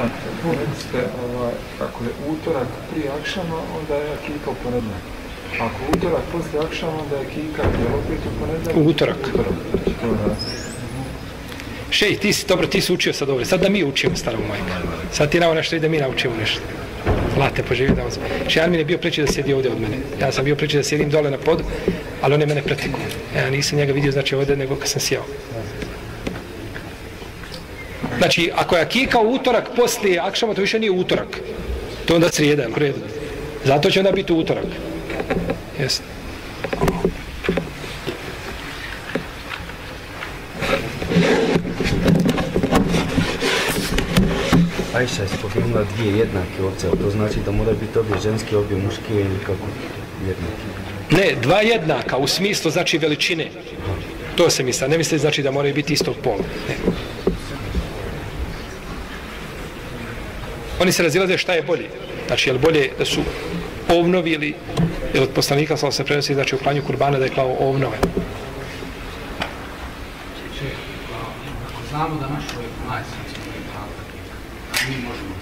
Recite, ako je utorak prije akšama, onda je akika u ponedjeljak. Ako je utorak poslije akšama, onda je akika opet u ponedjeljak. Utorak. Šej, ti si učio sad ovdje. Sad da mi učimo, staro majka. Sad ti nao nešto i da mi naučimo nešto. Late, poživi da vas. Šejan mi je bio preći da sjedi ovdje od mene. Ja sam bio preći da sjedim dole na podu, ali on je mene pretekao. Ja nisam njega vidio, znači ovdje, nego kad sam sjeo. Znači, ako je akika u utorak poslije akšama, to više nije utorak. To je onda srijeda, u redu. Zato će onda biti utorak. Jeste. Ajša je spomenula dvije jednake ovce, to znači da mora biti obje ženske, obje muške ili kako jednake? Ne, dva jednaka, u smislu znači veličine. To se misli, ne misli znači da moraju biti istog pola. Ne. Oni se razilaze šta je bolje. Znači, je li bolje da su ovnovi ili od poslanika sallallahu se prenosi, znači u klanju kurbana da je klao ovnove. Ako znamo da naš ovaj majstor mi možemo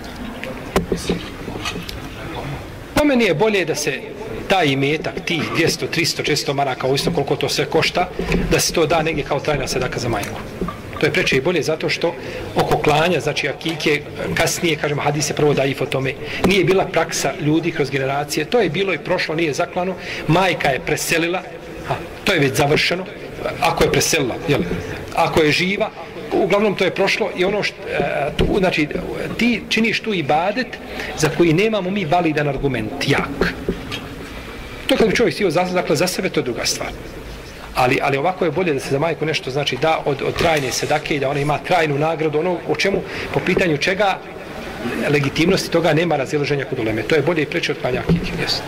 po meni je bolje da se taj imetak, tih 200, 300, 400 maraka, ovisno koliko to sve košta, da se to da negdje kao trajna sedaka za majku. To je preče i bolje zato što oko klanja, znači akike, kasnije, kažemo, hadis je prvo daif o tome, nije bila praksa ljudi kroz generacije, to je bilo i prošlo, nije zaklano, majka je preselila, to je već završeno, ako je preselila, jel? Ako je živa, uglavnom to je prošlo i ono što, znači, ti činiš tu ibadet za koji nemamo mi validan argument, jak. To kad bi čovjek stio za sebe, to je druga stvar. Ali ovako je bolje da se za majku nešto znači da od trajne sedake i da ona ima trajnu nagradu, ono o čemu, po pitanju čega legitimnosti toga nema razilaženja kod uleme. To je bolje i preče od klanja akike. Yes.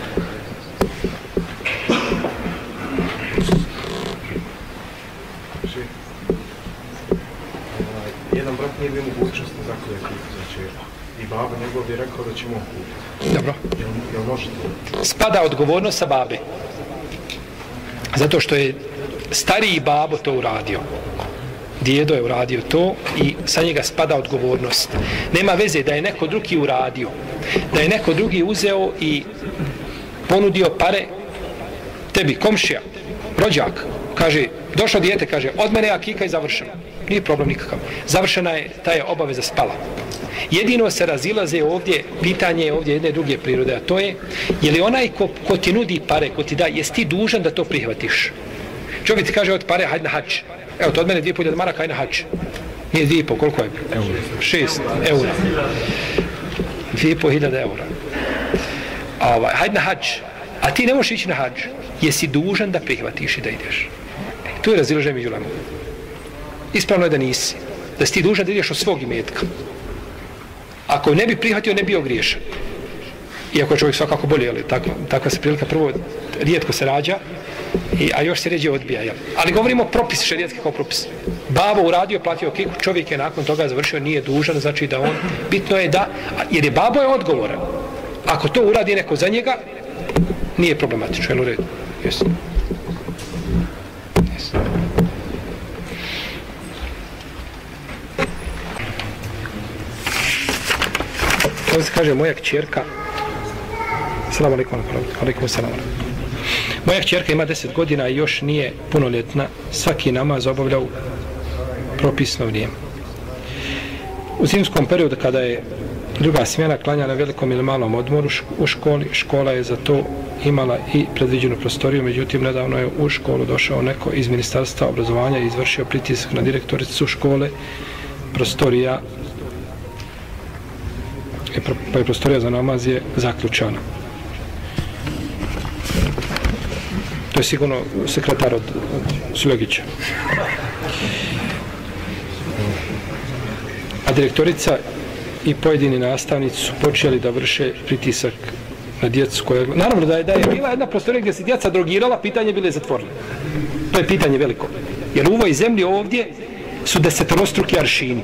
Jedan brat nije bio mogućnost da zaklije akiku, znači i baba njegov je rekao da će mu kupiti. Dobro. Jel može to? Spada odgovornost sa babe. Zato što je stariji babo to uradio. Djedo je uradio to i sa njega spada odgovornost. Nema veze da je neko drugi uradio. Da je neko drugi uzeo i ponudio pare tebi, komšija, rođak. Kaže, došlo dijete, kaže, od mene akika i završeno. Nije problem nikakav. Završena je, ta je obaveza spala. Jedino se razilaze ovdje, pitanje je ovdje jedne druge prirode, a to je li onaj ko ti nudi pare, ko ti da, jesi ti dužan da to prihvatiš? Čovjek ti kaže od pare, hajde na hač. Evo, to od mene 2.500 maraka, hajde na hač. Nije 2.500, koliko je? 6 eura. 2.500 eura. Hajde na hač. A ti ne možeš ići na hač. Jesi dužan da prihvatiš i da ideš? Tu je razilaženje među lemom. Ispravno je da nisi. Da si ti dužan da ideš od svog imetka. Ako ne bi prihvatio, ne bi ogriješan. Iako je čovjek svakako bolje, ali takva se prilika prvo rijetko se rađa, a još se ređe odbija. Jel? Ali govorimo propis, šerijetski kao propis. Babo uradio, platio kiku, čovjek je nakon toga završio, nije dužan, znači da on, bitno je da, jer je babo je odgovoran. Ako to uradi neko za njega, nije problematično, jel u redu? Jesu. Ovdje se kaže moja kćerka, salamu alaikum, alaikum salam. Moja kćerka ima 10 godina i još nije punoljetna, svaki namaz obavlja u propisno vrijeme. U zimskom periodu kada je druga smjena klanja na velikom ili malom odmoru u školi, škola je za to imala i predviđenu prostoriju, međutim nedavno je u školu došao neko iz Ministarstva obrazovanja i izvršio pritisak na direktoricu škole, prostorija pa je prostorija za namaz je zaključana. To je sigurno sekretar od Suljegića. A direktorica i pojedini nastavnici su počeli da vrše pritisak na djecu koja... Naravno da je bila jedna prostorija gdje se djeca drogirala, pitanje bile zatvorene. To je pitanje veliko. Jer u ovoj zemlji ovdje su 10-struki aršini.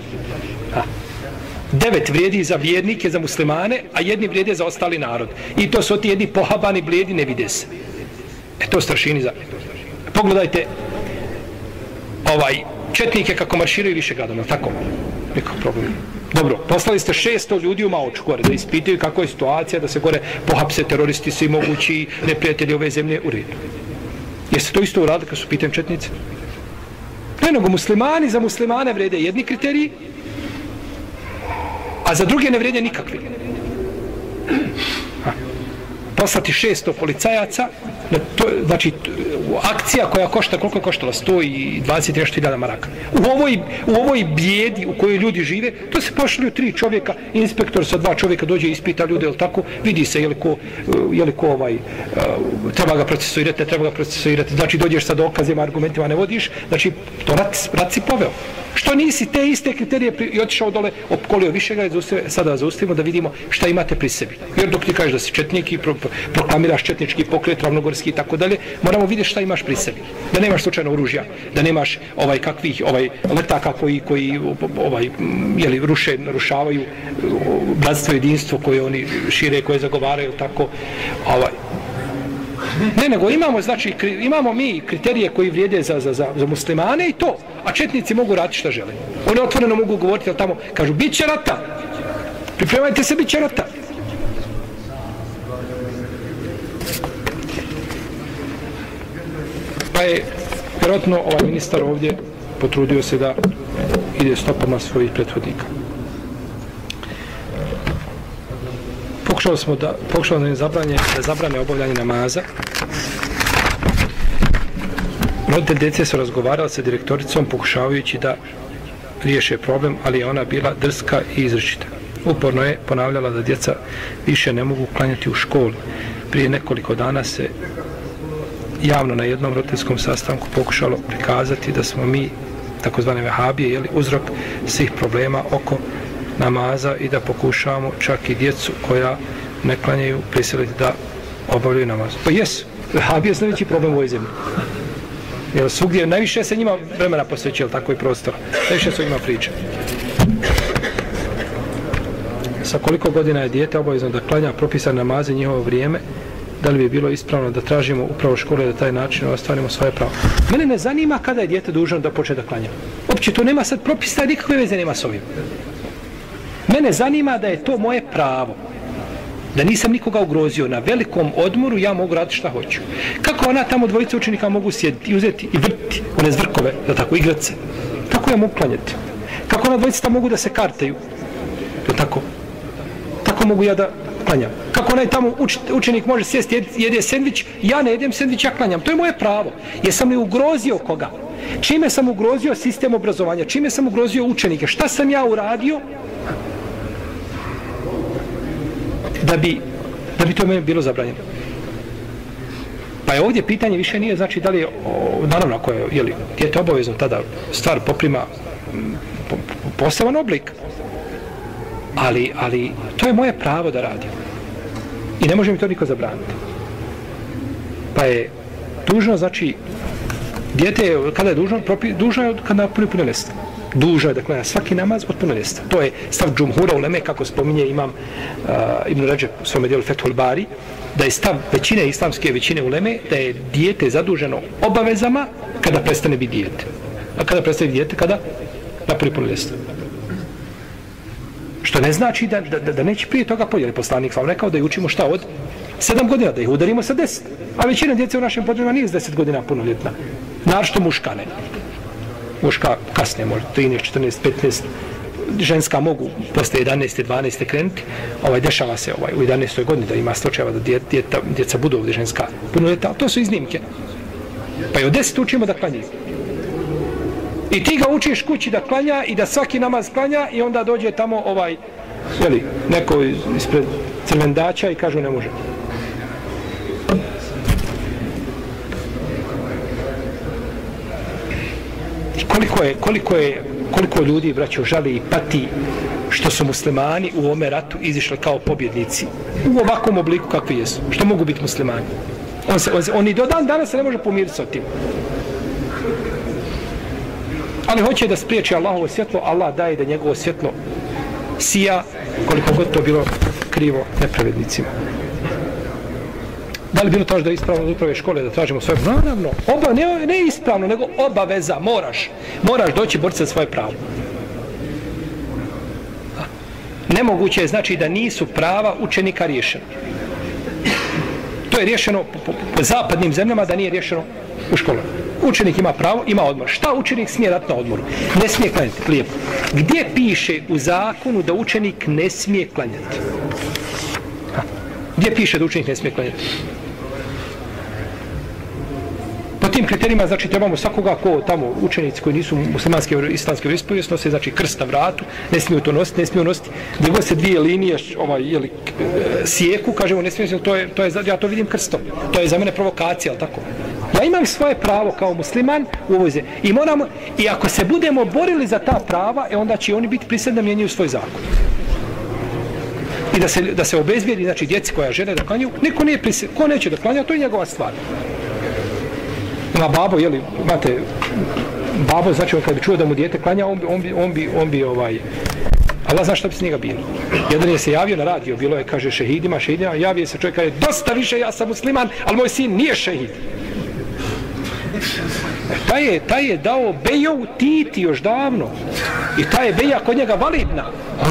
9 vrijedi za vjernike, za muslimane, a jedni vrijede za ostali narod. I to su ti jedni pohabani, blijedi, ne vide se. To strašini za... Pogledajte četnike kako marširaju više gradom, tako? Nikakav problem. Dobro, poslali ste 600 ljudi u Maoču gore, da ispitaju kako je situacija, da se gore pohapse teroristi, svi mogući neprijatelji ove zemlje u redu. Jeste to isto uradili kad su pitanju četnici? Ne, nego muslimani za muslimane vrede jedni kriteriji, a za druge ne vrede nikakvi. Poslati 600 policajaca, znači akcija koja košta, koliko je koštala? 120.000 maraka. U ovoj bijedi u kojoj ljudi žive, to se pošalju 3 čovjeka, inspektor sa 2 čovjeka dođe i ispita ljude, je li tako? Vidi se je li ko treba ga procesuirati, ne treba ga procesuirati, znači dođeš sa dokazima, argumentima ne vodiš, znači to rat si poveo. Što nisi te iste kriterije i otišao dole, opkolio Višegrad, sada zaustavimo da vidimo šta imate pri sebi. Jer dok ti kažeš da si četnik i proklamiraš četnički pokret, ravnogorski i tako dalje, moramo vidjeti šta imaš pri sebi. Da nemaš slučajno oružja, da nemaš kakvih letaka koji narušavaju bratstvo i jedinstvo koje oni šire, koje zagovaraju, tako. Ne, nego imamo mi kriterije koji vrijede za muslimane i to, a četnici mogu raditi šta žele. Oni otvoreno mogu govoriti, ali tamo kažu, bit će rata, pripremajte se, bit će rata. Pa je vjerojatno ovaj ministar ovdje potrudio se da ide stopama svojih prethodnika. Pokušao da zabrane obavljanje namaza. Roditelj djece su razgovarali sa direktoricom pokušavajući da riješe problem, ali je ona bila drska i izričita. Uporno je ponavljala da djeca više ne mogu klanjati u školi. Prije nekoliko dana se javno na jednom roditeljskom sastanku pokušalo prikazati da smo mi, takozvane vehabije, uzrok svih problema oko namaza i da pokušavamo čak i djecu koja ne klanjaju prisiliti da obavljaju namaz. Pa jesu, vehabije su najveći problem u ovoj zemlji. Jer svugdje, najviše se njima vremena posvećuje, tako i prostora. Najviše su njima priče. Sa koliko godina je dijete obavezno da klanja propisane namaze njihovo vrijeme, da li bi bilo ispravno da tražimo upravo škole da taj način ostvarimo svoje pravo. Mene ne zanima kada je dijete dužno da počne da klanja. Uopće to nema sad propisa, nikakve veze nema s ovim. Mene zanima da je to moje pravo. Da nisam nikoga ugrozio. Na velikom odmoru ja mogu raditi šta hoću. Kako ona tamo dvojica učenika mogu sjediti i uzeti i vrti one zvrkove, da tako, igrati se. Kako ja mogu klanjati? Kako ona dvojica tamo mogu da se kartaju? Da tako? Tako mogu ja da klanjam. Kako onaj tamo učenik može sjesti, jede sendvič, ja ne jedem sendvič, ja klanjam. To je moje pravo. Jesam li ugrozio koga? Čime sam ugrozio sistem obrazovanja? Čime sam ugrozio učenike? Šta sam ja uradio da bi to meni bilo zabranjeno? Pa je ovdje pitanje više nije, znači da li je, naravno ako je dijete obavezno, tada stvar poprima poseban oblik. Ali to je moje pravo da radim. I ne može mi to niko zabraniti. Pa je dužno, znači, dijete kada je dužno je kada napuni punoljetstvo. Dužno je da klanja svaki namaz od punoljetstva. To je stav džumhura uleme, kako spominje imam Ibn Ređeb u svome dijelu Fethul Bari, da je stav većine islamske većine uleme, da je dijete zaduženo obavezama kada prestane biti dijete. A kada prestane biti dijete, kada napuni punoljetstvo. Što ne znači da neće prije toga podijeli. Poslanik vam rekao da je učimo šta od 7 godina, da ih udarimo sa 10. A većina djece u našem području nije s 10 godina punoljetna. Naročito muška ne. Muška kasnije, možda 13, 14, 15. Ženska mogu posle 11. 12. krenuti. Dešava se u 11. godini da ima slučajeva da djeca budu ovdje ženska punoljetna, ali to su iznimke. Pa i od 10 učimo da klanjaju. I ti ga učiš kući da klanja i da svaki namaz klanja i onda dođe tamo neko ispred crvendača i kažu ne može. I koliko ljudi, braćo, žali i pati što su muslimani u ovome ratu izišli kao pobjednici u ovakvom obliku kakvi jesu. Što mogu biti muslimani? Oni do dan danas se ne može pomiriti sa tim. Ali hoće da spriječi Allahovo svjetlo, Allah daje da njegovo svjetlo sija, koliko god to bilo krivo nepravednicima. Da li bilo to da je ispravno od uprave škole da tražimo svoje pravo? Naravno, ne ispravno, nego obaveza, moraš doći boriti za svoje pravo. nemoguće je znači da nisu prava učenika riješena. To je riješeno po zapadnim zemljama, da nije riješeno u školu. Učenik ima pravo, ima odmor. Šta učenik smije dati na odmoru? Ne smije klanjati, lijepo. Gdje piše u zakonu da učenik ne smije klanjati? Gdje piše da učenik ne smije klanjati? Po tim kriterijima, znači, trebamo svakoga ko tamo učenici koji nisu muslimanske islamske vjeroispovijesti nose, znači, krst na vratu, ne smiju to nositi, ne smiju nositi, gdje god se dvije linije sjeku, kažemo, ne smiju, ja to vidim krstom. To je za mene provokacija, ali tako? Ja imam svoje pravo kao musliman u ovoj zemlji. I ako se budemo borili za ta prava, onda će oni biti prisilni da mijenjaju svoj zakon. I da se obezbijedi, znači, djeci koja žele da klanjaju, niko nije prisilni, ko neće da klanja, to je njegova stvar. Ima babo, jeli, imate, babo, znači, on kad bi čuo da mu dijete klanja, on bi Allah zna šta bi s njega bilo. Jedan je se javio na radio, bilo je, kaže, šehidima, javio se čovjek, kaže, dosta više, ja sam musliman, ali moj sin nije šehid. Taj je dao beju Titi još davno. I ta je beja kod njega validna.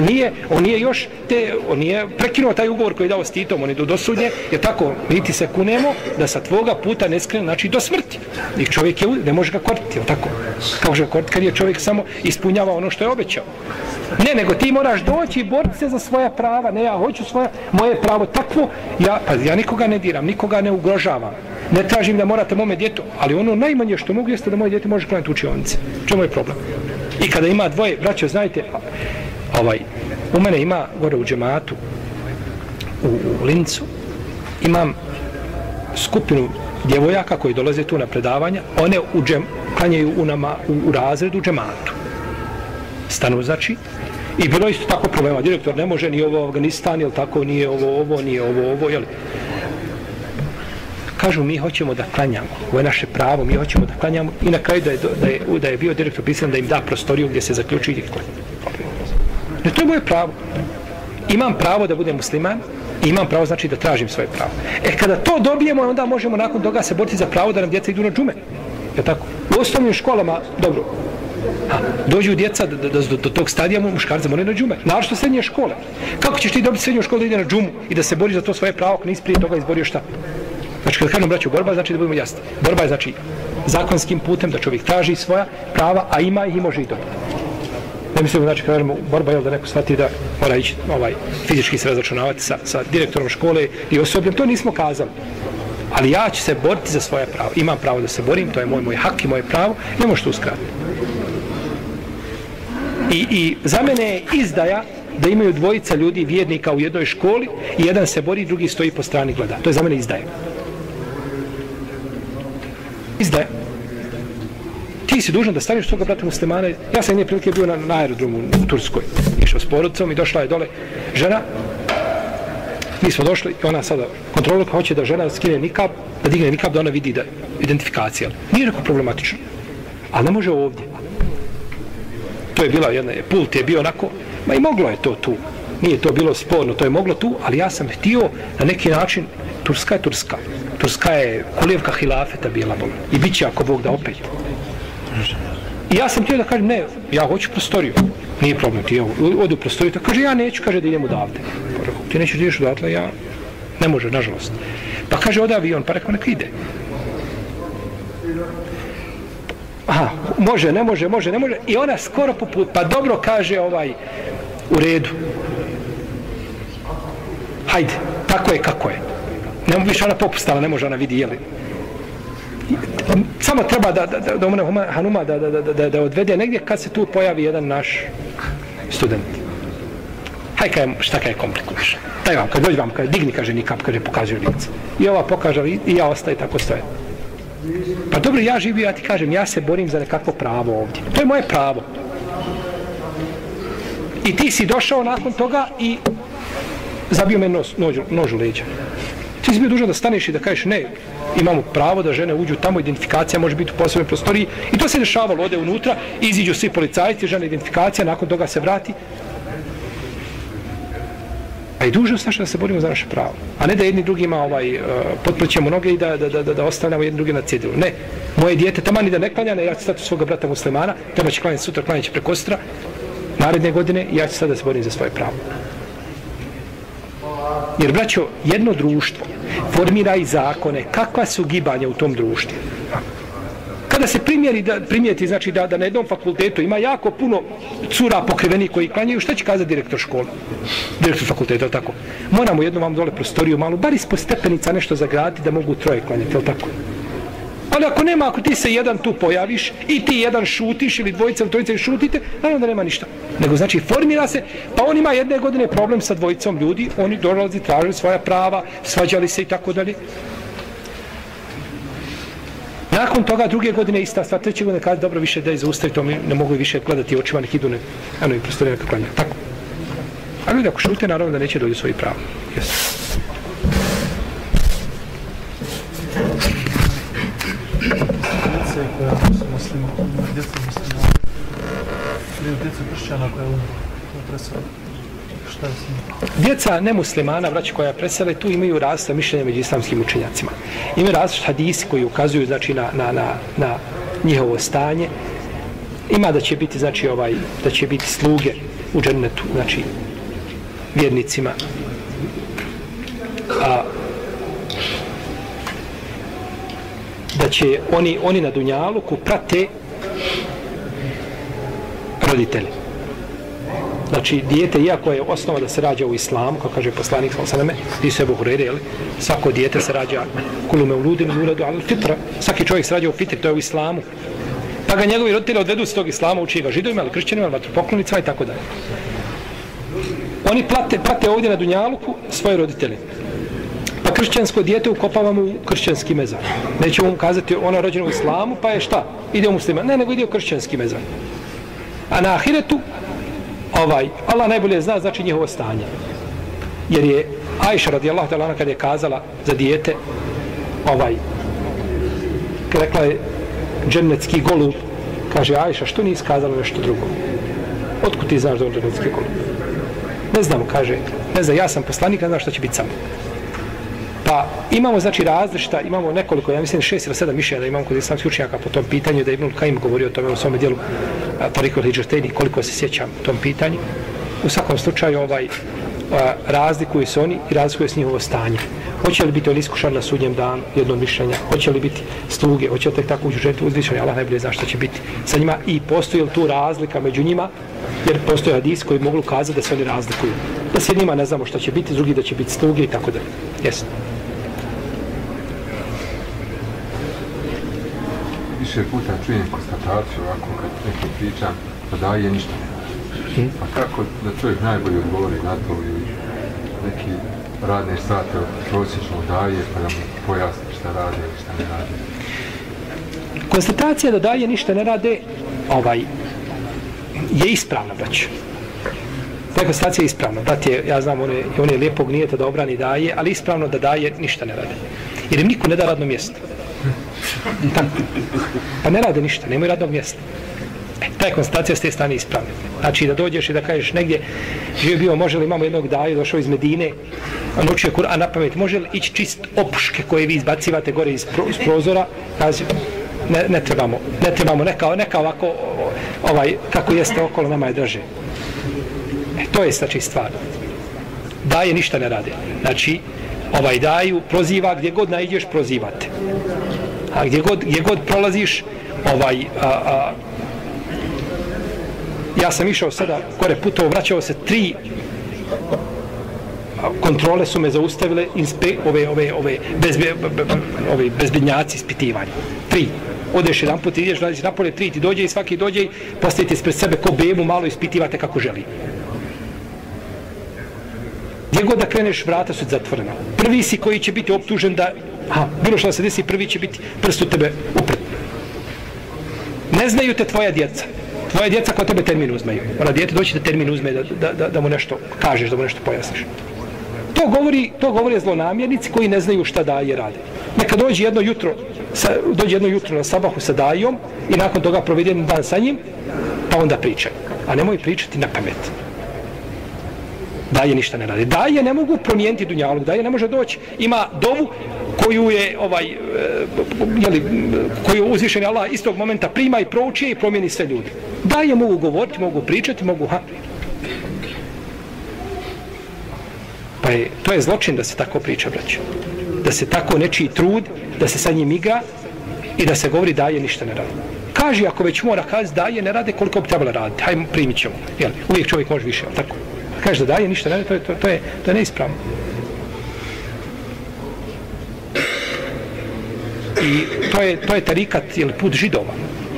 On nije prekinuo taj ugovor koji je dao s Titom, on je do sudnje, jer tako, mi ti se kunemo da sa tvoga puta ne skrene, znači do smrti. I čovjek ne može ga kortiti, tako. Kako će ga kortiti kad je čovjek samo ispunjava ono što je obećao. Ne, nego ti moraš doći i boriti se za svoja prava. Ne, ja hoću moje pravo takvo, ja nikoga ne diram, nikoga ne ugrožavam. Ne tražim da morate mome djetu, ali ono najmanje što mogu jeste da moje djete može klanjati u učionici. Čemu je problem? I kada ima dvoje, braćo, znajte, u mene ima gore u džematu, u Lincu, imam skupinu djevojaka koji dolaze tu na predavanja, one klanjaju u razredu u džematu. Stanu, znači, i bilo isto tako problema, direktor ne može, ni ovo Afganistan, jel tako, nije ovo, jel? Kažu, mi hoćemo da klanjamo, ovo je naše pravo, mi hoćemo da klanjamo, i na kraju da je bio direktor pisan da im da prostoriju gdje se zaključi i klanja. Ne, to je moje pravo. Imam pravo da budem musliman i imam pravo, znači, da tražim svoje pravo. Kada to dobijemo, onda možemo nakon toga se boriti za pravo da nam djeca idu na džume. Je tako? U osnovnim školama, dobro, dođu djeca do tog stadija, muškarca moraju na džume. Naravno srednje škole. Kako ćeš ti dobiti srednju školu da ide na džumu i da se boriš za to svoje pravo ako nisi prije toga izborio šta? Znači, kada kažem, braću, borba, znači da budemo jasni. Borba je, znači, zakonskim putem da čovjek traži svoja prava, a ima ih i može ih dobiti. Ne mislimo, znači, kada kažemo borba je da neko shvati da mora ići fizički se razračunavati sa direktorom škole i osobljem, to nismo kazali. Ali ja ću se boriti za svoje pravo. Imam pravo da se borim, to je moj hak i moje pravo, ne može to uskratiti. I za mene je izdaja da imaju dvojica ljudi, vjernika u jednoj školi i jedan se bori, drugi stoji po strani gleda. To je za mene izdaja. Izdaja. Ti si dužan da staneš toga brata muslimana. Ja sam jedne prilike bio na aerodromu u Turskoj. Išao s porodicom i došla je dole žena. Mi smo došli i ona sada kontrolorka hoće da žena skine nikab, da digne nikab, da ona vidi da identifikacija. Nije neko problematično. Ali ne može ovdje. To je bila jedna, pult je bio onako, ma i moglo je to tu. Nije to bilo sporno, to je moglo tu, ali ja sam htio na neki način, Turska je Turska. Turska je kolijevka hilafeta bila bol. I bit će ako Bog da opet. I ja sam htio da kažem, ne, ja hoću prostoriju. Nije problem, ti odi u prostoriju. Kaže, ja neću, kaže, da idem odavde. Ti nećeš da ideš odatle, ja ne može, nažalost. Pa kaže, ode avion, pa rekao, neka ide. Aha, može, ne može. I ona skoro poput, pa dobro kaže u redu. Hajde, tako je kako je. Ne više ona popustala, ne može ona vidi, jeli. Samo treba da umane Hanuma da odvede negdje kad se tu pojavi jedan naš student. Hajde, šta kaj komplikuješ? Daj vam, kad dođi vam, digni, kaže nikap, kaže pokazuju lice. I ova pokaže, i ja ostaje tako stoje. Pa dobro, ja živim, ja ti kažem, ja se borim za nekakvo pravo ovdje. To je moje pravo. I ti si došao nakon toga i zabio me nož u leđa. Ti si bio dužan da staneš i da kažeš ne, imamo pravo da žene uđu tamo, identifikacija može biti u posebnoj prostoriji. I to se dešavalo, ode unutra, iziđu svi policajci, žena identifikacija, nakon toga se vrati. A i dužnost naša da se borimo za naše pravo. A ne da jedni drugima potprećemo noge i da ostavljamo jedni drugi na cjedilu. Ne, moje dijete taman i da ne klanja, ja ću stati svoga brata muslimana, treba će klanjati sutra, klanjati će preko sutra. naredne godine i ja ću sada se borim za svoje pravo. Jer, braćo, jedno društvo formira i zakone kakva su gibanja u tom društvu. Kada se primijeti, znači da na jednom fakultetu ima jako puno cura pokriveni koji klanjaju, šta će kazati direktor škole? Direktor fakulteta, je tako? Moramo jednom vam dole prostoriju malu, bar ispod stepenica nešto zagraditi da mogu troje klanjati, je tako? Ali ako nema, ako ti se jedan tu pojaviš i ti jedan šutiš ili dvojica ili trojica šutite, naravno da nema ništa. Nego znači formira se, pa on ima jedne godine problem sa dvojicom ljudi, oni dolazi, tražili svoja prava, svađali se i tako dalje. Nakon toga druge godine ista stvar, treće godine kaže dobro više da je zaustavi to, mi ne mogu više gledati očima, nek idu i prostorije neka klanja. Tako. A ljudi ako šute, naravno da neće dođu svoji prava. Yes. Djece koja su muslima, djeca muslima, ili djeca kršćana koja presela. Šta je s njima? Djeca nemuslimana, braći koja presele, tu imaju različita mišljenja među islamskim učenjacima. Imaju različiti hadisi koji ukazuju znači, na njihovo stanje. Ima da će biti, znači, da će biti sluge u džennetu, znači, vjernicima. A da će oni na dunjaluku prate roditelji. Znači, dijete, iako je osnova da se rađa u islamu, kao kaže poslanik s.a.v. ti se Buhurere, svako dijete se rađa kulume u ludim, uradu, ali fitra, svaki čovjek se rađa u fitri, to je u islamu. Pa ga njegovi roditelji odvedu s tog islama, uči ga židovima, ali kršćanima, ali vatropoklonicima i tako dalje. Oni prate ovdje na dunjaluku svoje roditelje. Pa kršćansko dijete ukopavamo u kršćanski mezar. Nećemo mu kazati ono rođeno u islamu, pa je šta? Ide u muslima. Ne, nego ide u kršćanski mezar. A na ahiretu, Allah najbolje zna znači njihovo stanje. Jer je Ajša radijallahu ta'ala kada je kazala za dijete, rekla je džennetski golub, kaže Ajša, što nisi kazala nešto drugo? Otkud ti znaš da je džennetski golub? Ne znam, kaže, ne znam, ja sam poslanik, ne znam šta će biti samo. Pa imamo znači različita, imamo nekoliko, ja mislim 6 ili 7 mišljenja da imamo kod islamskih učenjaka po tom pitanju, da je Ibnul Kajim govorio o tome u svome dijelu Tarikul Hidžrtejni, koliko se sjećam tom pitanju. U svakom slučaju razlikuju se oni i razlikuje se njihovo stanje. Hoće li biti on iskušan na sudnjem danu, jedno mišljenja, hoće li biti sluge, hoće li tek tako uđu ženiti uzvišenja, Allah najbolje zna šta će biti sa njima i postoji li tu razlika među njima, jer postoje hadis koji mogu kazati da se oni razlikuju. Da s jednima ne znamo šta će biti, s drugi da će biti sluge i tako dalje. Jesno. Više puta čujem konstataciju ovako kad neko pričam da daje ništa ne radi. Pa kako da čovjek najbolje odgovori na to ili neki radne sate prosječno daje pa da mu pojasni šta rade ili šta ne rade? Konstatacija da daje ništa ne rade je ispravna, brać. Ta konstatacija je ispravna. Brat je, ja znam, on je lijepog nijeta da obrani daje, ali ispravno da daje ništa ne rade. Jer im niko ne da radno mjesto. Pa ne rade ništa, nemaju radnog mjesta. Ta je konstatacija s te strane ispravna. Znači da dođeš i da kažeš negdje živi bio, može li, imamo jednog daju, došao iz Medine, on učio Kur'an na pamet, može li ići čist opuške koje vi izbacivate gore iz prozora, kazi, ne trebamo, neka ovako, kako jeste okolo, nama je draže. To je znači stvar. Daje ništa ne rade. Znači, daju, proziva, gdje god naiđeš, prozivate. A gdje god prolaziš, ja sam išao sada gore putovo, vraćao se 3 kontrole su me zaustavile, bezbednjaci ispitivanja. 3. Odeš jedan put, ideš, radiš napolje, 3 ti dođe i svaki dođe i postavite ispred sebe ko bebu, malo ispitivate kako želi. Gdje god da kreneš, vrata su zatvorena. Prvi si koji će biti optužen da, bilo što da se desi, prvi će biti prst u tebe upret. Ne znaju te tvoja djeca. Tvoja djeca kod tebe termin uzmeju. Ona dijete doći da termin uzme, da mu nešto kažeš, da mu nešto pojasniš. To govori zlonamjernici koji ne znaju šta daje rade. Neka dođe jedno jutro na sabahu sa dajom i nakon toga provede jedan dan sa njim, pa onda pričaj. A nemoj pričati na pamet. Daje ništa ne radi. Daje ne mogu promijeniti dunjaluk, daje ne može doći. Ima dovu koju je koju uzvišeni Allah istog momenta prima i prouči i promijeni sve ljudi. Daje mogu govoriti, mogu pričati, mogu Pa to je zločin da se tako priča, braćo. Da se tako nečiji trud, da se sa njim igra i da se govori daje ništa ne radi. Kaži, ako već mora kazi daje ne rade, koliko bi trebalo raditi. Hajmo, primit ćemo. Jel? Uvijek čovjek može više, tako. Kaže da daje ništa ne radi, to je neispravno. I to je tarikat ili put Židova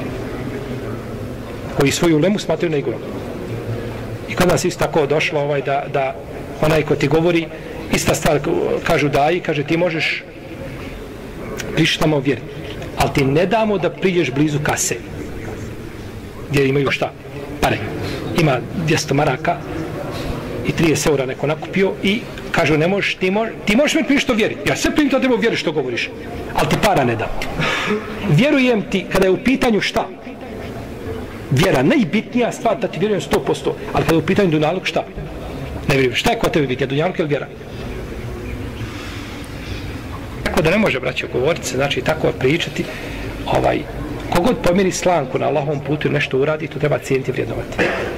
koji svoju lemu smatraju najgorom. I kod nas isto tako došlo da onaj ko ti govori ista stvar, kažu daji, kaže ti možeš prišli tamo vjeriti, ali ti ne damo da priđeš blizu kase gdje imaju šta? Pare. Ima 200 maraka i 30 eura neko nakupio i kažu ne možeš, ti možeš me prići što vjeri. Ja sve primim to treba vjeriš što govoriš, ali ti para ne dam. Vjerujem ti kada je u pitanju šta? Vjera, najbitnija stvar da ti vjerujem 100%, ali kada je u pitanju dunjaluk šta? Ne vjerujem. Šta je kod tebe bitnija, dunjaluk ili vjera? Tako da ne može, braćo, govoriti se, znači tako pričati, kogod pomjeri slanku na Allahovom putu ili nešto uradi, to treba cijeniti i vrijednovati.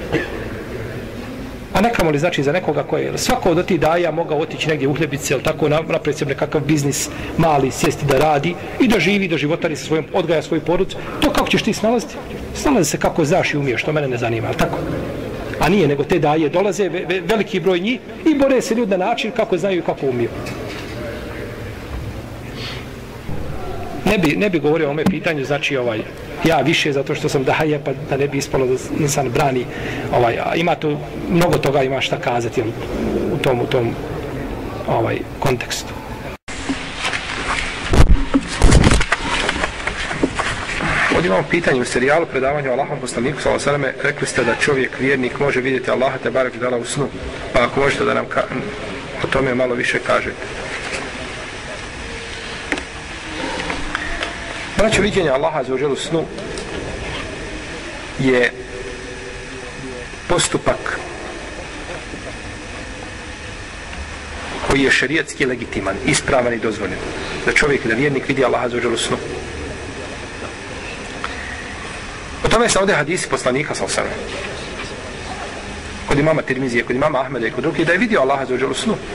A nekamo li znači za nekoga koji je, svako od tih daja mogao otići negdje uhljebiti se, ili tako napraviti se nekakav biznis mali, sjesti da radi i da živi, da životari sa svojom, odgaja svoju porodicu, to kako ćeš ti snalaziti? Snalazi se kako znaš i umiješ, to mene ne zanima, ali tako? A nije, nego te daje dolaze, veliki broj njih i bore se ljudi na način kako znaju i kako umiju. Ne bi govorio o ome pitanju, znači ja više zato što sam daje, pa da ne bi ispalo da insan brani, ima tu mnogo toga ima šta kazati u tom kontekstu. Ovdje imamo pitanje u serijalu predavanju Allahom poslaniku sallallahu alejhi ve selleme, rekli ste da čovjek vjernik može vidjeti Allaha te barek dala u snu, pa ako možete da nam o tome malo više kažete. Braćo, viđenje Allaha azza wa dželle u snu je postupak koji je šerijatski legitiman, ispravan i dozvoljen. Da čovjek, da vjernik vidi Allaha azza wa dželle u snu. O tome se ovdje hadisi poslanika sallallahu alejhi ve sellem. Kod imama Tirmizije, kod imama Ahmeda i kod drugih, da je vidio Allaha azza wa dželle u snu.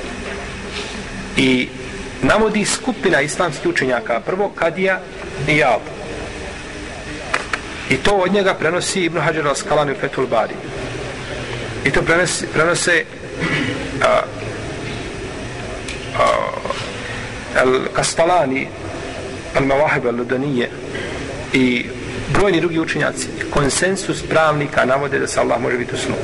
I navodi skupina islamskih učenjaka, prvo Kadija i Jab. I to od njega prenosi Ibn Hajar al-Asqalani u Fethul Bari. I to prenose al-Kastalani, al-Mawahib al-Ludanije i brojni drugi učenjaci. Konsensus pravnika navode da se Allah može biti u snu.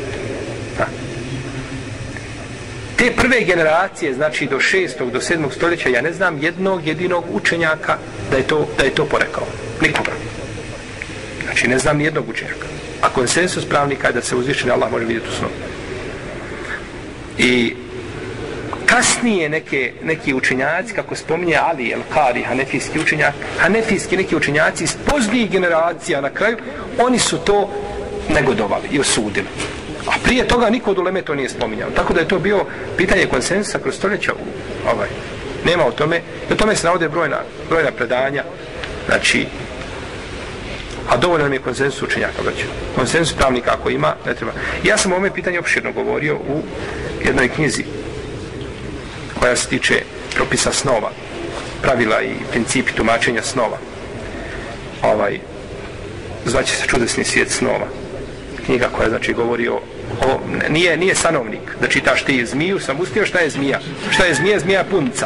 Te prve generacije, znači do 6. do 7. stoljeća, ja ne znam jednog jedinog učenjaka da je to porekao. Nikoga. Znači ne znam nijednog učenjaka. A konsensus pravnika je da se uzvišeni Allah može vidjeti u snu. I kasnije neki učenjaci, kako spominje Ali el-Kari, hanefijski učenjak, hanefijski neki učenjaci iz poznijih generacija na kraju, oni su to negodovali i osudili. A prije toga niko od uleme to nije spominjao. Tako da je to bio pitanje konsensusa kroz stoljeća. Nema o tome. O tome se navode brojna predanja. Znači, a dovoljno nam je konsensus učenjaka. Konsensus pravnika ako ima, ne treba. Ja sam o ovome pitanje opširno govorio u jednoj knjizi koja se tiče propisa snova, pravila i principi tumačenja snova. Zvaće se Čudesni svijet snova. Knjiga koja znači govori nije sanovnik da čitaš ti zmiju, sam uspio šta je zmija. Šta je zmija? Zmija punca.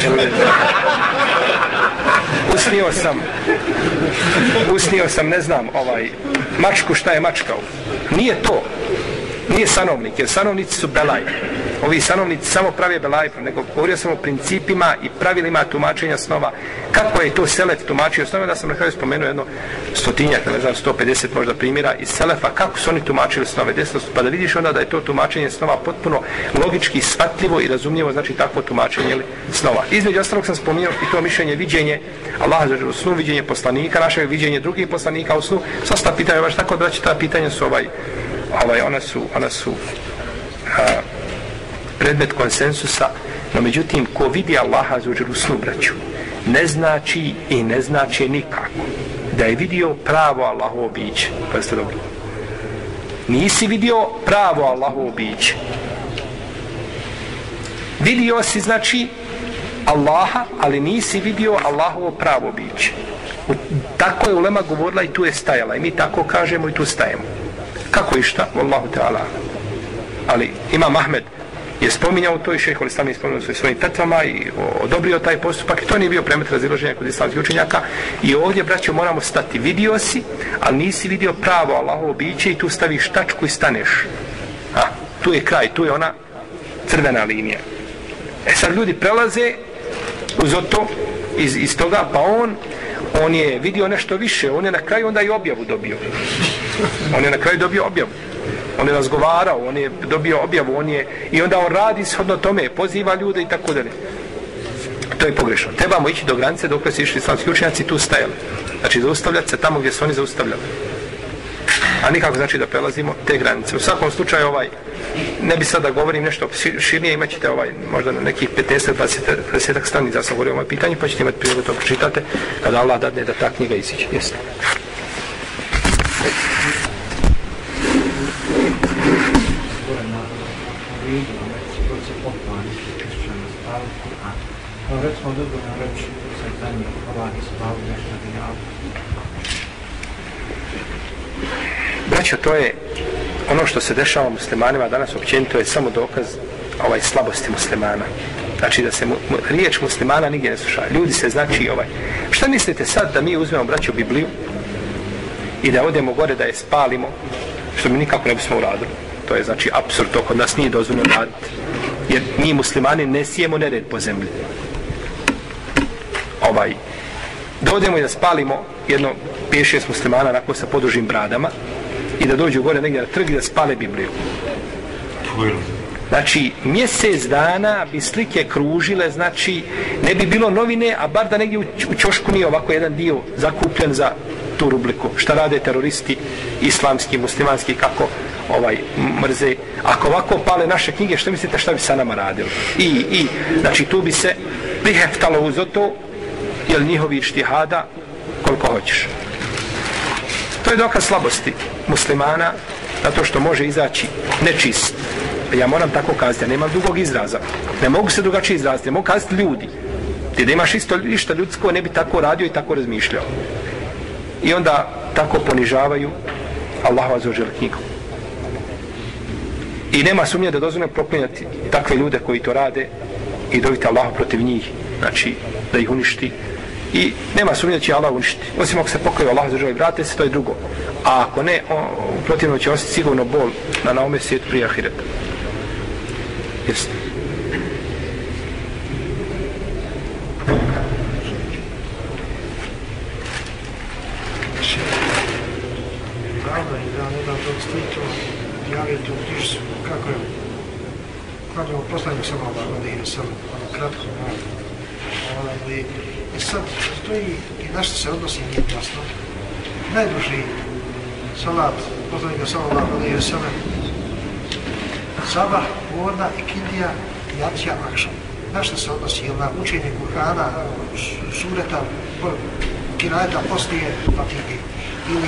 Usnio sam ne znam mačku, šta je mačkao. Nije to. Nije sanovnik, jer sanovnici su belaj. Ovi sanovnici samo prave belaj, nego govorio sam o principima i pravilima tumačenja snova. Kako je to selef tumačio snova, da sam na kraju spomenuo jedno 100-tinjak, ne znam, 150 možda primjera iz selefa, kako su oni tumačili snove, pa da vidiš onda da je to tumačenje snova potpuno logički shvatljivo i razumljivo, znači takvo tumačenje snova. Između ostalog sam spomenuo i to mišljenje, viđenje Allaha u snu, viđenje poslanika našeg, viđenje drugih poslanika u snu. Sva sta pitanja, baš tako da će ta pitanja su ona su predmet konsensusa, no međutim ko vidi Allaha azzawajal u snu, braću, ne znači i ne znači nikako da je vidio pravo Allahovo biće. Pa ste dobro, nisi vidio pravo Allahovo biće, vidio si znači Allaha, ali nisi vidio Allahovo pravo biće. Tako je ulema govorila i tu je stajala i mi tako kažemo i tu stajemo. Kako i šta? Wallahu ta'ala. Ali Imam Ahmed je spominjao to i šejhul islam je spominjao svojim tatvama i odobrio taj postupak i to nije bio predmet razilaženja kod islamskih učenjaka. I ovdje, braćo, moramo stati. Vidio si, ali nisi vidio pravo Allahovo biće i tu staviš tačku i staneš. Tu je kraj, tu je ona crvena linija. Sad ljudi prelaze uz to iz toga, pa on je vidio nešto više, on je na kraju onda i objavu dobio. On je na kraju dobio objavu. On je razgovarao, on je dobio objavu, i onda on radi shodno tome, poziva ljude i tako dalje. To je pogrešno. Trebamo ići do granice dok su išli islamski učenjaci tu stajali. Znači zaustavljati se tamo gdje su oni zaustavljali. A nikako znači da prelazimo te granice. U svakom slučaju ne bi sad da govorim nešto širnije, imat ćete možda na nekih 15-20 stranica sam govorio o ovoj pitanju, pa ćete imati priliku da to pročitate kada Allah dadne da ta knjiga isiće. Jeste. Recimo dobro reći sa zadnjih ovakvih spavu nešto dinjavu. Braćo, to je ono što se dešava muslimanima danas općenito je samo dokaz slabosti muslimana. Znači da se riječ muslimana nigdje ne sluša. Ljudi se znači Šta mislite sad da mi uzmemo, braćo, Bibliju i da odemo gore da je spalimo, što mi nikako ne bismo uradili? To je znači apsurd, to kod nas nije dozvoljeno raditi. Jer mi muslimani ne sijemo nered po zemlji. Da odemo i da spalimo jedno 5-6 muslimana onako sa podužim bradama i da dođu gore negdje na trg i da spale Bibliju. Znači mjesec dana bi slike kružile, znači ne bi bilo novine, a bar da negdje u ćošku nije ovako jedan dio zakupljen za tu rubriku. Šta rade teroristi islamski, muslimanski, kako mrze. Ako ovako pale naše knjige, što mislite šta bi sa nama radilo? Znači tu bi se priheftalo uz to, jer njihovi štihada koliko hoćeš. To je dokaz slabosti muslimana, zato što može izaći nečist. Ja moram tako kazati, ja nemam drugog izraza. Ne mogu se drugačije izraziti, ne mogu kazati ljudi. Ti da imaš isto ljudsko, ne bi tako radio i tako razmišljao. I onda tako ponižavaju Allahu azzawajal knjigu. I nema sumnje da dozvoljeno proklinjati takve ljude koji to rade i dobiti Allahu protiv njih, znači da ih uništi. I nema sumnje da će Allah uništiti. Osim ako se pokaju Allah azzawajal i vrate se, to je drugo. A ako ne, protivno će osjeti sigurno bol na ovome svijetu prije ahireta. Jeste. Pravda i da ne da to stiču, javio tu knjižicu, kako je klanjamo poslanik sama i sam kratko i sad stoji i na što se odnosi nije jasno. Najduži salat poslanika sama i sam sabah, podna, ikindija, jacija, akšam. Na što se odnosi? Ili na učenje Kur'ana, sureta, kirajeta, postije, fatike? Ili...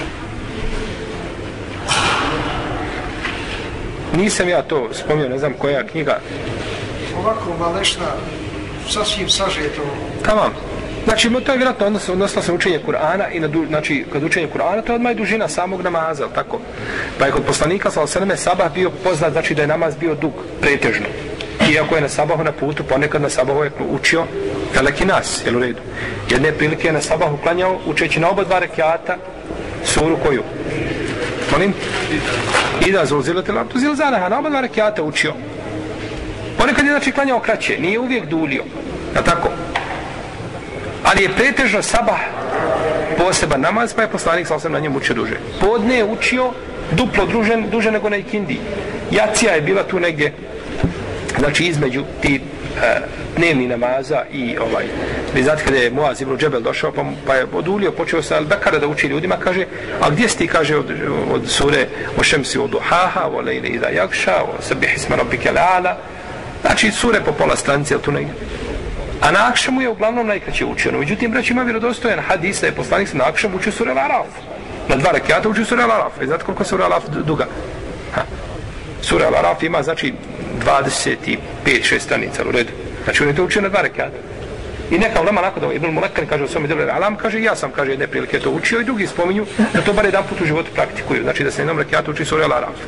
Nisam ja to spomnio, ne znam koja knjiga. Ovako malešna, sasvim sažeto. Tamam. Znači, to je vjerojatno odnosno se učenje Kur'ana i znači, kad učenje Kur'ana, to je odmah i dužina samog namaza, tako? Pa je kod poslanika, sallallahu sabah bio poznat, znači da je namaz bio dug, pretežno. Iako je na sabahu na putu, ponekad na sabahu je učio veliki nas, jel u redu? Jedne prilike je na sabahu klanjao, učeći na oba 2 rekjata, suru koju? Molim? Ida zulzilatil ardu zilzalaha, na oba 2 rekjata učio. Ponekad je znači klanjao kraće, nije uvijek dulio, a tako? Ali je pretežno sabah poseban namaz, pa je poslanik sallallahu na njemu učio duže. Podne je učio duplo duže nego na ikindi. Jacija je bila tu negdje, znači između ti dnevni namaza i vi znate kada je Muaz ibn Džebel došao pa je odulio, počeo sa Al-Bekara da uči ljudima, kaže, a gdje si ti, kaže, od sure o šemsi od duhaha, o lejli iza jakša, o sabih isma rabbike l'ala, znači sure po pola stranice, ili tu negdje. A na akšamu je uglavnom najkraće učio. No, međutim, braći, ima vjerodostojan hadis da je poslanik na akšamu učio sure Al-Araf. Na 2 rekata učio sure Al-Araf. I znate koliko sure Al-Araf duga? Sura Al-Araf ima, znači, 25-6 stranica u redu. Znači, on je to učio na 2 rekata. I neka ulema nakon da Ibn Mulekar kaže u svome delu Alam, kaže, ja sam, kaže, jedne prilike to učio i drugi spominju da to bar jedan put u životu praktikuju. Znači, da se na jednom rekatu uči sura Al-Araf.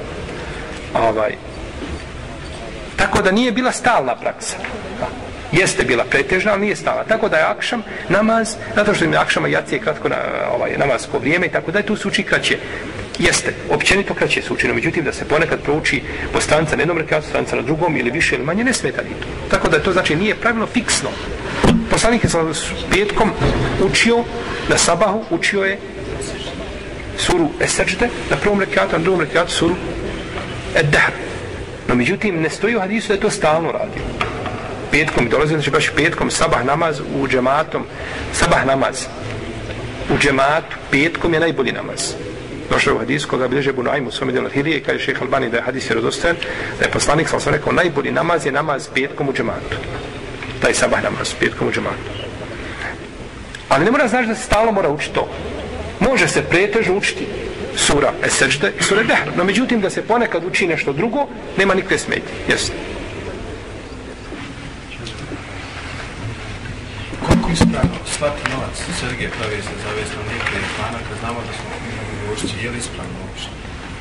Tako da nije bila stalna praksa. Jeste bila pretežna, ali nije stalna. Tako da je akšam namaz, zato što im je akšama jacije kratko namazsko vrijeme i tako da je tu se uči kraće. Jeste, općenito kraće se uči, no međutim da se ponekad prouči po stranca na jednom rekatu, stranca na drugom ili više ili manje, ne smeta ni to. Tako da to znači nije pravilno fiksno. Poslanik je s petkom učio na sabahu, učio je suru Es-Seđde na prvom rekatu, na drugom rekatu suru Ed-Dahr. No međutim ne stoji u hadisu da je to stalno radio. Petkom i dolazi, znači baš petkom sabah namaz u džematom, sabah namaz u džematu petkom je najbolji namaz. Došao u hadisu koga bilježe Ibn Nuaym u svome delu Hilije i kaže šejh Albani da je hadis vjerodostojan, da je poslanik sam rekao najbolji namaz je namaz petkom u džematu. Taj sabah namaz petkom u džematu. Ali ne mora znači da se stalno mora učiti to. Može se pretežno učiti sura Es-Seđde i sura Dahr, no međutim da se ponekad uči nešto drugo, nema nikakve smetnje. Jeste. Koliko ispravno svaki novac Sergej pravi se zavesti na neke plana kad znamo da smo božići, je li ispravno uopšte?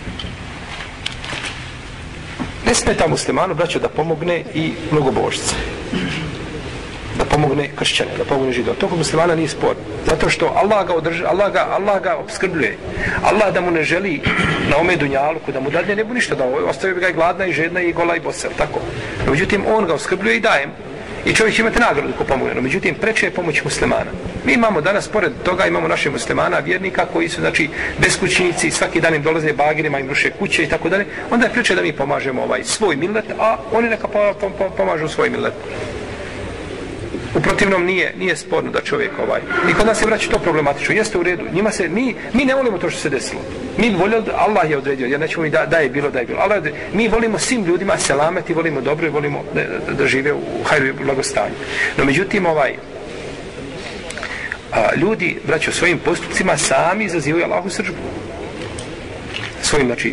Ne smeta muslimanu, braćo, da pomogne i mnogobožce. Da pomogne kršćane, da pomogne židova. To kod muslimana nije sporno. Zato što Allah ga obskrbljuje. Allah da mu ne želi na ome dunjaluku, da mu dadne ne bu ništa, da ostavi ga i gladna i žedna i gola i bosa, tako. No, međutim, on ga obskrbljuje i daje. I čovjek će imati nagradu ko pomogne. No, međutim, preče je pomoć muslimana. Mi imamo danas, pored toga, imamo naše muslimana, vjernika koji su, znači, beskućnici, svaki dan im dolaze bagirima, im ruše kuće i tako dalje. Onda je preče da mi pomažemo svoj millet, a oni neka pomažu svoj millet. U protivnom nije sporno da čovjek i kod nas je vraća to problematično, jeste u redu, njima se, mi ne volimo to što se desilo, mi volimo, Allah je odredio, jer nećemo mi da je bilo, mi volimo svim ljudima selamet i volimo dobro i volimo da žive u hajru i blagostanju. No međutim ljudi, braćo, svojim postupcima sami izazivaju Allahu srdžbu. Svojim, znači,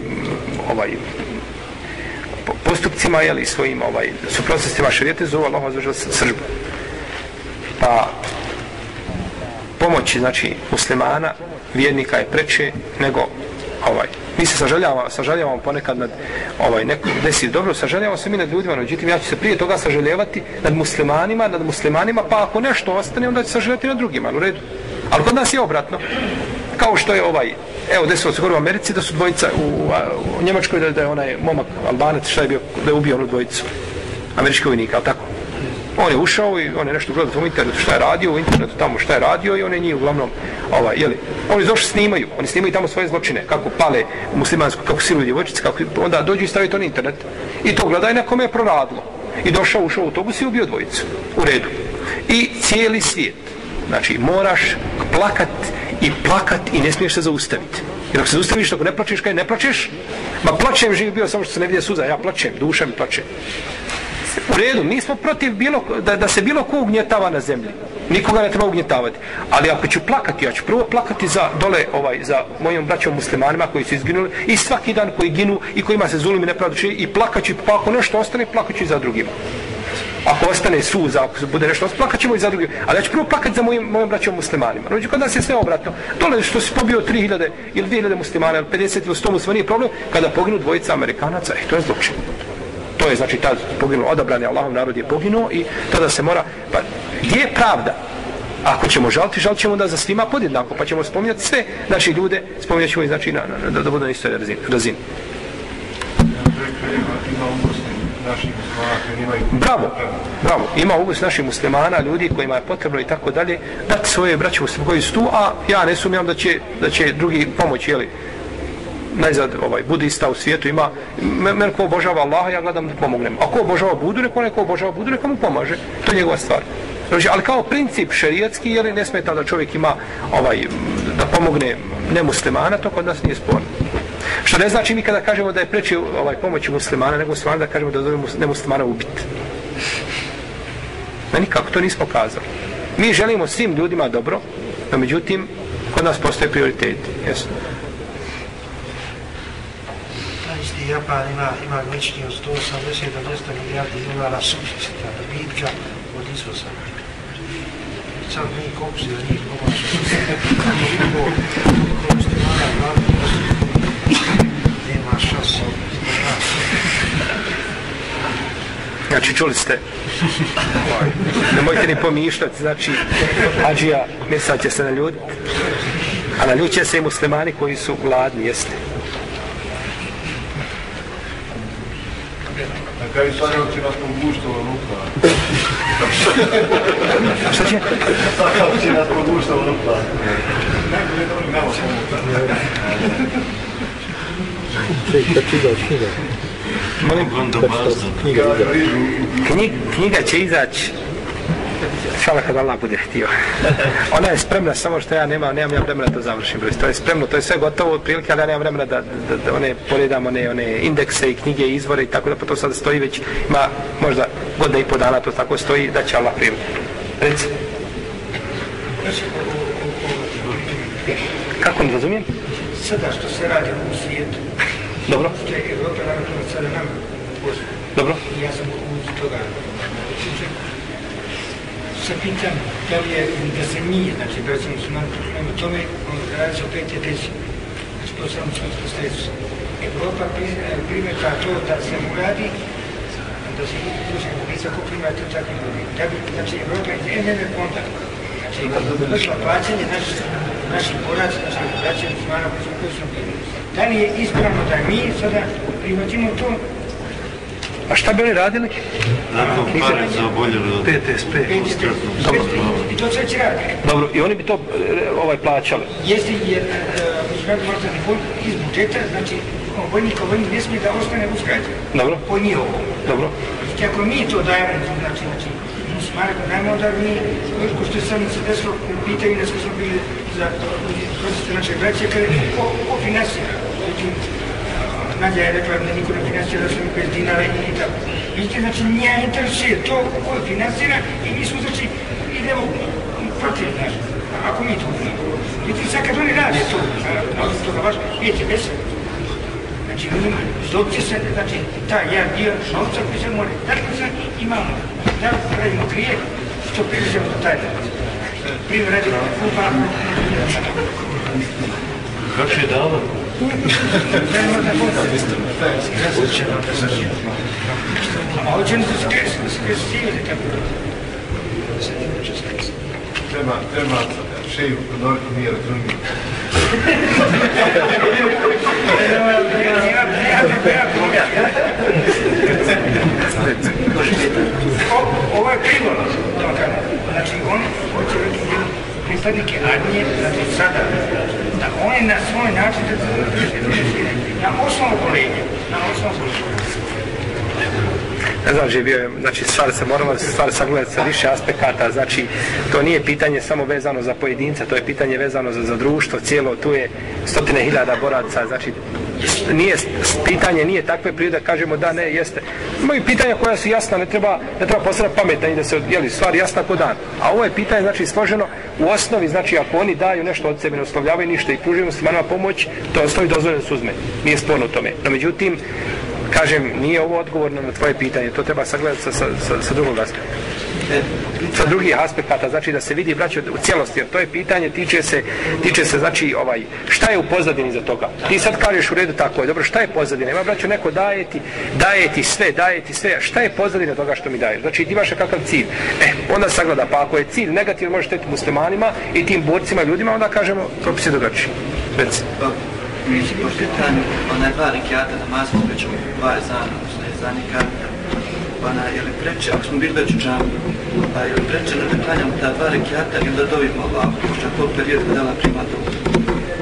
postupcima, jeli, svojim suprotnostima šerijata zovu Allahu srdžbu. Pa pomoći, znači, muslimana, vjernika je preče nego mi se sažaljavamo ponekad nad neko desi dobro, sažaljavamo se mi nad ljudima, međutim ja ću se prije toga sažaljevati nad muslimanima, pa ako nešto ostane, onda ću sažaljevati nad drugima, u redu. Ali kod nas je obratno, kao što je evo desilo se gore u Americi da su dvojica u Njemačkoj da je onaj momak Albanac šta je bio, da je ubio onu dvojicu američkih vojnika, ali tako. On je ušao i on je nešto gledao u internetu šta je radio, u internetu tamo šta je radio i on je njih uglavnom, oni došli snimaju tamo svoje zločine, kako pale u muslimansku, kako siluju djevojčice, onda dođu i stavaju to na internet. I to gleda i nekome je proradilo. I ušao u autobus i ubio dvojicu. U redu. I cijeli svijet. Znači, moraš plakat i ne smiješ se zaustaviti. Jer ako se zaustaviš, ako ne plačeš, ne plačeš, ma plačem živ bio, samo što se ne vidi suza, ja plačem, duša mi plače. U redu, mi smo protiv da se bilo ko ugnjetava na zemlji. Nikoga ne treba ugnjetavati. Ali ako ću plakati, ja ću prvo plakati za dole, za mojim braćom muslimanima koji su izginuli i svaki dan koji ginu i kojima se zulumi nepravdu čini i plakaću, pa ako nešto ostane, plakaću i za drugima. Ako ostane suza, ako bude nešto, plakaćemo i za drugima. Ali ja ću prvo plakati za mojim braćom muslimanima. Međutim, kod nas je sve obratno. Dole što si pobio 3000 ili 2000 muslimana, ili 50 ili 100 muslimana, nije problem. Kada poginu dvojica Amerikanaca, to je zločin. To je, znači, tad poginuo, odabrani Allahov narod je poginuo i tada se mora, pa gdje je pravda? Ako ćemo žaliti, žalit ćemo da za svima podjednako, pa ćemo spominjati sve naše ljude, spominjat ćemo i, znači, da budu na istoj razini. Bravo, ima ugus naših muslimana, ljudi kojima je potrebno i tako dalje, dati svoje braće koji su tu, a ja ne sumnjam da će drugi pomoći, najzad budista u svijetu ima, men ko obožava Allaha, ja gledam da pomognem. A ko obožava Budu, neko obožava Budu, neka mu pomaže. To je njegova stvar. Ali kao princip šerijatski, jer ne smeta da čovjek ima da pomogne nemuslimana, to kod nas nije sporno. Što ne znači mi kada kažemo da je preče pomoći muslimana, nego muslimana da kažemo da zove nemuslimana ubiti. Nikako, to nismo kazali. Mi želimo svim ljudima dobro, no međutim, kod nas postoje prioriteti. Jesu. Isti Japan ima godišnji od 180 do 200 milijardi dolara suficita, dobitka od izvoza. Sad mi koliko se za njih pomažu. Koliko muslimana nema šanse. Znači, čuli ste, nemojte ni pomišljati, znači, Hadžija Mirsa će se naljutiti, a naljut će se i muslimani koji su gladni, jeste. Na kraju Sarajevo će nas poguštava nukla. Šta će? Sarajevo će nas poguštava nukla. Knjiga će izaći šala kad Allah bude htio. Ona je spremna, samo što ja nemam ja vremena da završim. To je spremno, to je sve gotovo otprilike, ali ja nemam vremena da one poredam one indekse i knjige i izvore i tako da, pa to sada stoji već, ima možda godina i po dana to tako stoji, da će Allah priliku. Reci. Kako ne razumijem? Sada što se radi u svijetu. Dobro. Evropa naravno sada nam postoji. Dobro. Ja sam uz toga. Se pitam da li je da se nije, znači da sam prema tome, radi se o pete tezi. Znači to sam stezu. Evropa primeta to da se mu radi, da se družne ulica ko primeta takve ljudi. Znači Evropa je NME fonda. Znači vršila plaćanje naših boraca, naših braća i smana koji su bili. Da li je ispravno da mi sada privatimo to? A šta bi oni radili? Pare za oboljeli od PTSP. I to sve će raditi. Dobro, i oni bi to plaćali? Jeste jer Međunarodni monetarni fond iz budžeta, znači vojnik ne smije da ostane uskraćen. Dobro. Po njihovom. Dobro. I ako mi to dajemo, znači muslimane kad dajemo, onda mi, ko što je sad se desilo, pitaju nas ko smo bili za proceste našeg braća, kada ko finansira. Nadja je rekla da niko ne finansira, da su mi bez dinara i tako. Vidite, znači nije interesuje to ko finansira i mi smo, znači, idemo protiv nas. Ako mi to znamo. Vidite, sad kad oni rade to, na osnovu toga baš, vidite, vesel. Znači, dobit će se, znači, taj jedan dio novca koji se mora, tako se imamo, da radimo krije, što približemo do taj dan. Primjer radimo kupa, kako je dala? a hoće nas da se kresivili, tako da. Tema šeju Norku nije razumio. Ovo je privolo, znači on hoće pripadnike armije, znači sada, da oni na svoj način na osnovu kolege, Ne znam, že bio je, znači stvar sagledati sa više aspekata, znači to nije pitanje samo vezano za pojedinca, to je pitanje vezano za društvo cijelo, tu je 100.000 boraca, znači pitanje nije takve prirode da kažemo da ne, jeste. Imaju pitanja koja su jasna, ne treba postaviti pametna i da se stvari jasna ko dan. A ovo je pitanje, znači, složeno u osnovi, znači, ako oni daju nešto od sebe, ne oslovljavaju ništa i pružaju muslimanima pomoć, to je osnovi dozvoljeno da se uzme. Nije sporno u tome. No, međutim, kažem, nije ovo odgovorno na tvoje pitanje, to treba sagledati sa drugog aspekta. Sa drugih aspekata, znači da se vidi braćo u cijelosti, jer to je pitanje, tiče se znači šta je u pozadini za toga. Ti sad kažeš u redu tako je, dobro, šta je pozadina? Ima braćo neko daje ti sve, a šta je pozadina toga što mi daješ? Znači ti imaš kakav cilj. Onda sagleda, pa ako je cilj negativno može šteti muslimanima i tim borcima i ljudima, onda kažemo propisi drugačiji. Reci. Mislim, po pitanju, dva rekiata namaza između dva ezana, odnosno ezanika, je li preče, ako smo bili već u džami, je li preče da klanjamo ta dva rekiata ili da dovimo Allah, pošto je to period kada Allah prima dobu?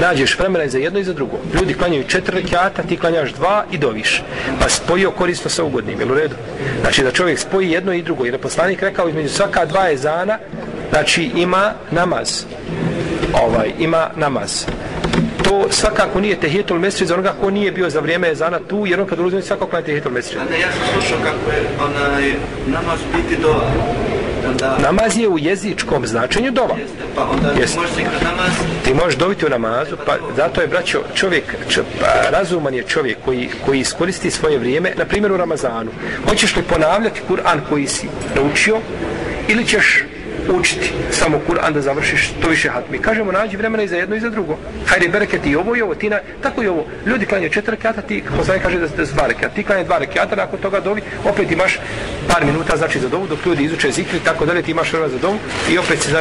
nađeš vremena i za jedno i za drugo. Ljudi klanjaju 4 rekata, ti klanjaš 2 i doviš. Pa spojio korisno sa ugodnim, jel u redu? Znači da čovjek spoji jedno i drugo. Jer je poslanik rekao između svaka 2 ezana, znači ima namaz. Ima namaz. To svakako nije tehijetul mesrid za onoga ko nije bio za vrijeme ezana tu, jer on kad ulazim svakako klanja tehijetul mesrid. Ja sam slušao kako je namaz biti dova. Namaz je u jezičkom značenju dova. Pa onda možeš i kroz namaz? Ti možeš dobiti u namazu, pa zato je, braćo, razuman je čovjek koji iskoristi svoje vrijeme, na primjer u Ramazanu. Hoćeš li ponavljati Kur'an koji si naučio ili ćeš učiti samo Kur'an da završiš to više hatmi? Kažemo, nađi vremena i za jedno i za drugo. Hajde bereket i ovo, tako i ovo. Ljudi klanjaju 4 rekata, ti poslanik kaže da su 2 rekata. Ti klanjaju 2 rekata, nakon toga dovi, opet imaš par minuta znači za dovu, dok ljudi izuče zikri, tako dalje, ti imaš vremena za dovu i opet se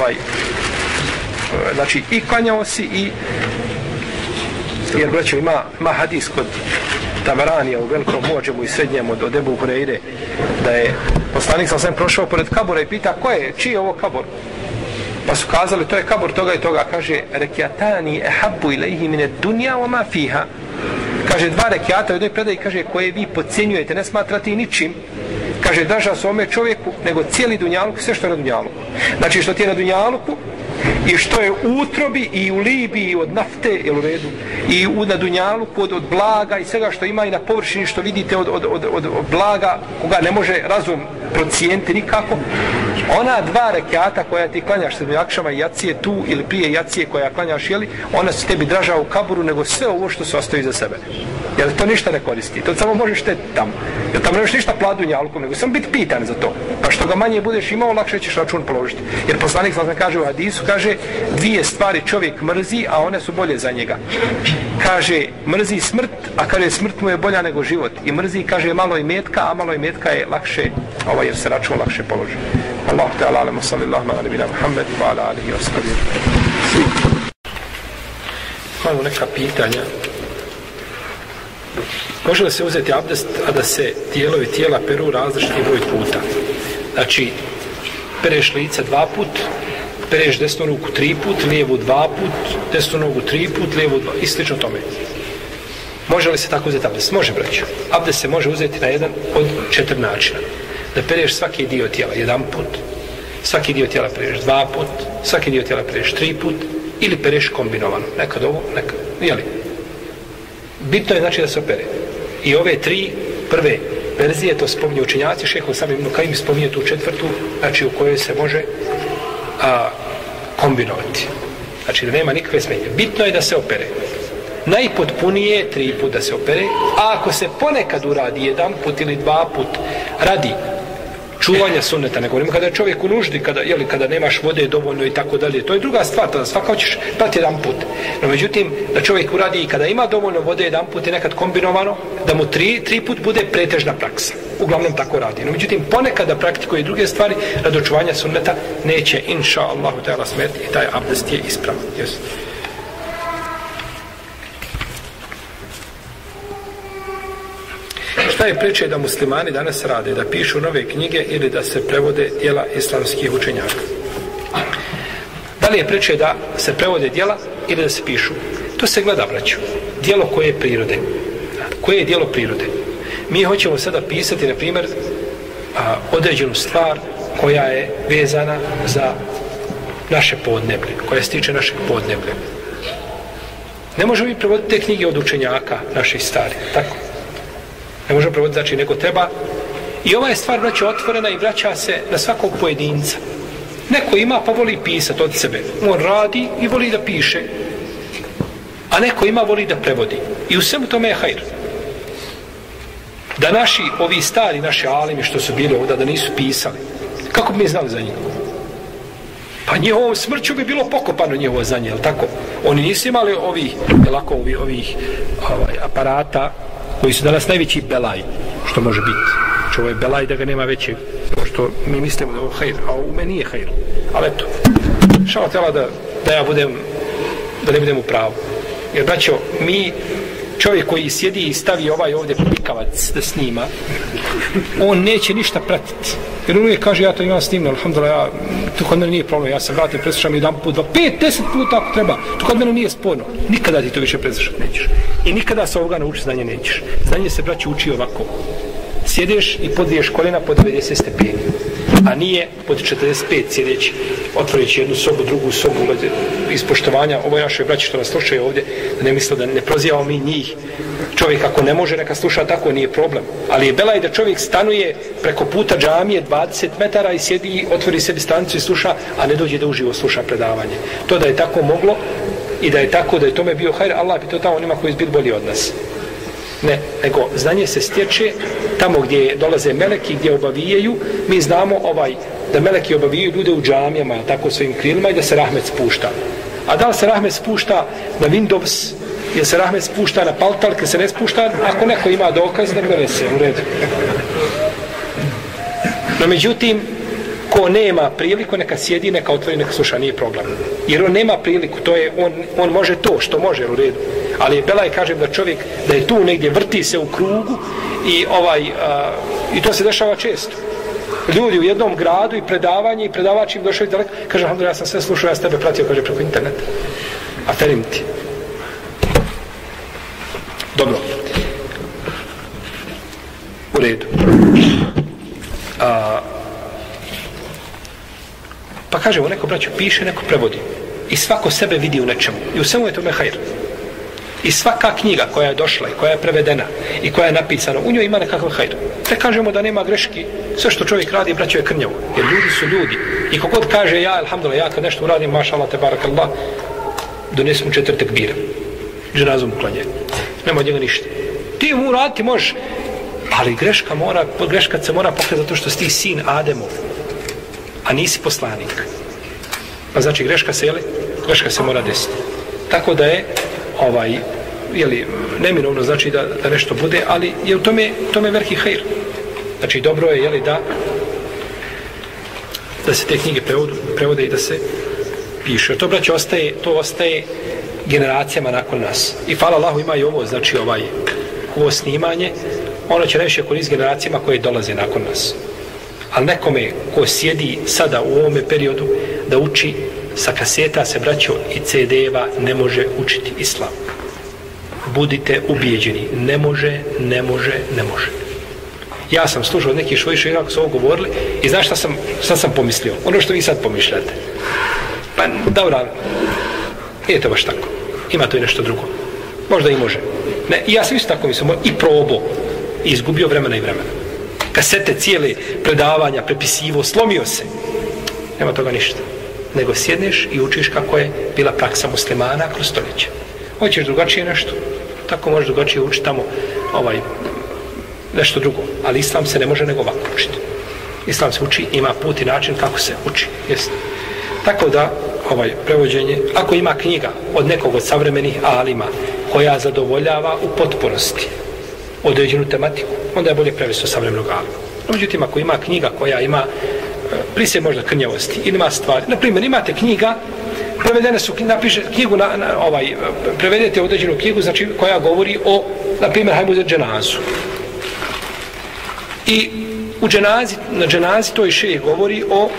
znači i klanjao si i jer braćo ima hadis kod Tabaranija u velikom muadžemu i srednjem od Ebu Hureyre, da je poslanik sam prošao pored kabura i pita čiji je ovo kabor? Pa su kazali to je kabor toga i toga. Kaže rekiatani ehabbu ilaihi mine dunja wa ma fiha. Kaže 2 rekiata u jednoj predaji, kaže koje vi podcijenjujete, ne smatrate ničim. Kaže draža su ome čovjeku nego cijeli dunjaluk, sve što je na dunjaluku. Znači što ti je na dunjaluku i što je u utrobi i u Libiji od nafte, jel u redu, i na dunjaluku od blaga i svega što ima i na površini što vidite od blaga koga ne može razum procijeniti nikako. Ona 2 rekata koja ti klanjaš se akšama i jacije tu ili prije jacije koja klanjaš, jeli, ona se tebi draža u kaburu nego sve ovo što se ostaje iza sebe. Jer to ništa ne koristi. To samo možeš te tamo. Jer tamo nemaš ništa platu dunjalukom, nego sam biti pitan za to. Pa što ga manje budeš imao, lakše ćeš račun položiti. Jer poslanik sam kaže u hadisu, kaže 2 stvari čovjek mrzi, a one su bolje za njega. Kaže mrzi smrt, a kaže smrt mu je bolja nego život. I mrzi, kaže, malo imetka, a malo imetka je lakše, jer se račun lakše položi. Allahu ta'ala alemu sallallahu ala nabina Muhammed wa ala alihi wa sallam. Imamo neka pitanja. Može li se uzeti abdest, a da se dijelovi tijela peru različiti broj puta? Znači, pereš lice 2 put, pereš desnu ruku 3 put, lijevu 2 put, desnu nogu 3 put, lijevu 2, i slično tome. Može li se tako uzeti abdest? Može, braćo. Abdest se može uzeti na jedan od 4 načina. Da pereš svaki dio tijela 1 put, svaki dio tijela pereš 2 put, svaki dio tijela pereš 3 put, ili pereš kombinovano. Nekad ovo, nekad, jeli? Bitno je znači da se opere. I ove 3 prve verzije, to spominju učenjaci, šejh Osama ibn Kajim spominje tu 4, znači u kojoj se može kombinovati. Znači da nema nikakve smetnje. Bitno je da se opere. Najpotpunije je 3 put da se opere, a ako se ponekad uradi 1 put ili 2 put radi čuvanja sunneta, ne govorimo kada je čovjek u nuždi, kada nemaš vode dovoljno i tako dalje, to je druga stvar, tada svakako ćeš prati 1 put. No međutim, da čovjek uradi i kada ima dovoljno vode 1 put i nekad kombinovano, da mu 3 put bude pretežna praksa. Uglavnom tako radi. No međutim, ponekad da praktikuje druge stvari, radi očuvanja sunneta, neće, inša Allahu ta'ala, smeti i taj abdest je ispravan. Yes. Šta je preče da muslimani danas rade? Da pišu nove knjige ili da se prevode djela islamskih učenjaka? Da li je preče da se prevode djela ili da se pišu? To se gleda, braću. Djelo koje je prirode. Koje je djelo prirode? Mi hoćemo sada pisati, na primjer, određenu stvar koja je vezana za naše podneblje, koja se tiče našeg podneblja. Ne možemo mi prevoditi te knjige od učenjaka naših starih, tako? Ne možemo prevoditi, znači, nego treba. I ova je stvar, braće, otvorena i vraća se na svakog pojedinca. Neko ima pa voli pisati od sebe. On radi i voli da piše. A neko ima, voli da prevodi. I u svemu tome je hajr. Da naši, ovi stari, naši alimi što su bili ovdje, da nisu pisali. Kako bi mi znali za njih? Pa njihovom smrću bi bilo pokopano njihovo za nje, jel tako? Oni nisu imali ovih aparata koji su danas najveći belaj, što može biti. Znači ovo je belaj da ga nema većeg, što mi mislimo da je ovo hajr, a u meni nije hajr. Ali eto, šao tela da ja budem, da ne budem u pravu. Jer braćo, mi čovjek koji sjedi i stavi ovaj ovdje pikavac da snima, on neće ništa pratiti. Jer on uvijek kaže, ja to imam snimno, alhamdulillah, to kod mene nije problem, ja se vratim, preslušam jedan put, 2, 5, 10 puta ako treba, to kod mene nije sporno. Nikada ti to više preslušati nećeš. I nikada sa ovoga nauči znanje nećeš. Znanje se, braći, uči ovako. Sjedeš i podviješ koljena po 90 stepeni, a nije pod 45 sjedeći, otvorići jednu sobu, drugu sobu, iz poštovanja ovoj našoj braći što nas slušaju ovdje, da ne misle da ne prozivamo mi njih. Čovjek ako ne može, neka sluša tako, nije problem. Ali je belaj da čovjek stanuje preko puta džamije 20 metara i sjedi, otvori sebi stanicu i sluša, a ne dođe da uživo sluša predavanje. To da je tako moglo i da je tako, da je tome bio hajr, Allah bi to tamo onima koji su bili bolji od nas. Ne, nego znanje se stječe tamo gdje dolaze meleki, gdje obavijaju. Mi znamo da meleki obavijaju ljude u džamijama, tako svojim krilima, i da se rahmet spušta. A da li se rahmet spušta na Windows, jer se rahmet spušta na paltalke, se ne spušta, ako neko ima dokaz, da bere se, u redu. No međutim, ko nema priliku, neka sjedi, neka otvori, neka sluša, nije problem. Jer on nema priliku, to je, on može to što može, u redu. Ali je belaj, kažem, da čovjek, da je tu negdje, vrti se u krugu i to se dešava često. Ljudi u jednom gradu i predavanje i predavač im došao i daleko, kaže, alhamdulillah, ja sam sve slušao, ja s tebe pratio, kaže, preko interneta. A ferim ti. Dobro. U redu. Pa kažemo, neko braću piše, neko prevodi. I svako sebe vidi u nečemu. I u svemu je tome hajr. I svaka knjiga koja je došla i koja je prevedena i koja je napisana, u njoj ima nekakav hajr. Ne kažemo da nema greški. Sve što čovjek radi, braćo, je krnjavo. Jer ljudi su ljudi. I kogod kaže, ja, alhamdulillah, ja kad nešto uradim, mašallah, te barakallah, donesi mu 4 tekbira. Dženazom uklanje. Nema od njega ništa. Ti mu uraditi možeš, ali greška se mora pokreti zato što si ti sin Ademov, a nisi poslanik. Pa znači greška se mora desiti. Tako da je neminovno znači da nešto bude, ali je u tome veliki hajr. Znači dobro je da se te knjige prevode i da se piše. To, braće, ostaje generacijama nakon nas. I hvala Allahu, ima i ovo, znači ovo snimanje, ono će najviše koristiti generacijama koje dolaze nakon nas. Ali nekome ko sjedi sada u ovome periodu da uči sa kaseta se, braćo, i CD-eva ne može učiti islam. Budite ubijeđeni. Ne može. Ja sam slušao od nekih šojiša kako su ovo govorili i znaš šta sam pomislio? Ono što vi sad pomišljate. Pa dobro, nije to baš tako. Ima to i nešto drugo. Možda i može. Ne, ja sam isto tako mislio i probao i izgubio vremena i vremena. Kasete cijele, predavanja, prepisivo, slomio se. Nema toga ništa. Nego sjedneš i učiš kako je bila praksa muslimana kroz stoljeće. Hoćeš drugačije nešto, tako možeš drugačije učiti tamo nešto drugo. Ali islam se ne može nego ovako učiti. Islam se uči, ima put i način kako se uči. Jest. Tako da, prevođenje, ako ima knjiga od nekog od savremenih alima koja zadovoljava u potpunosti određenu tematiku, onda je bolje prevesti od savremenog alima. Međutim, ako ima knjiga koja ima prisje možda krnjavosti ili ima stvari. Naprimjer, imate knjiga, prevedene su, napiše knjigu, prevedete određenu knjigu, znači koja govori o, naprimjer, hajmo uzeti dženazu. I na dženazi to i šejh govori o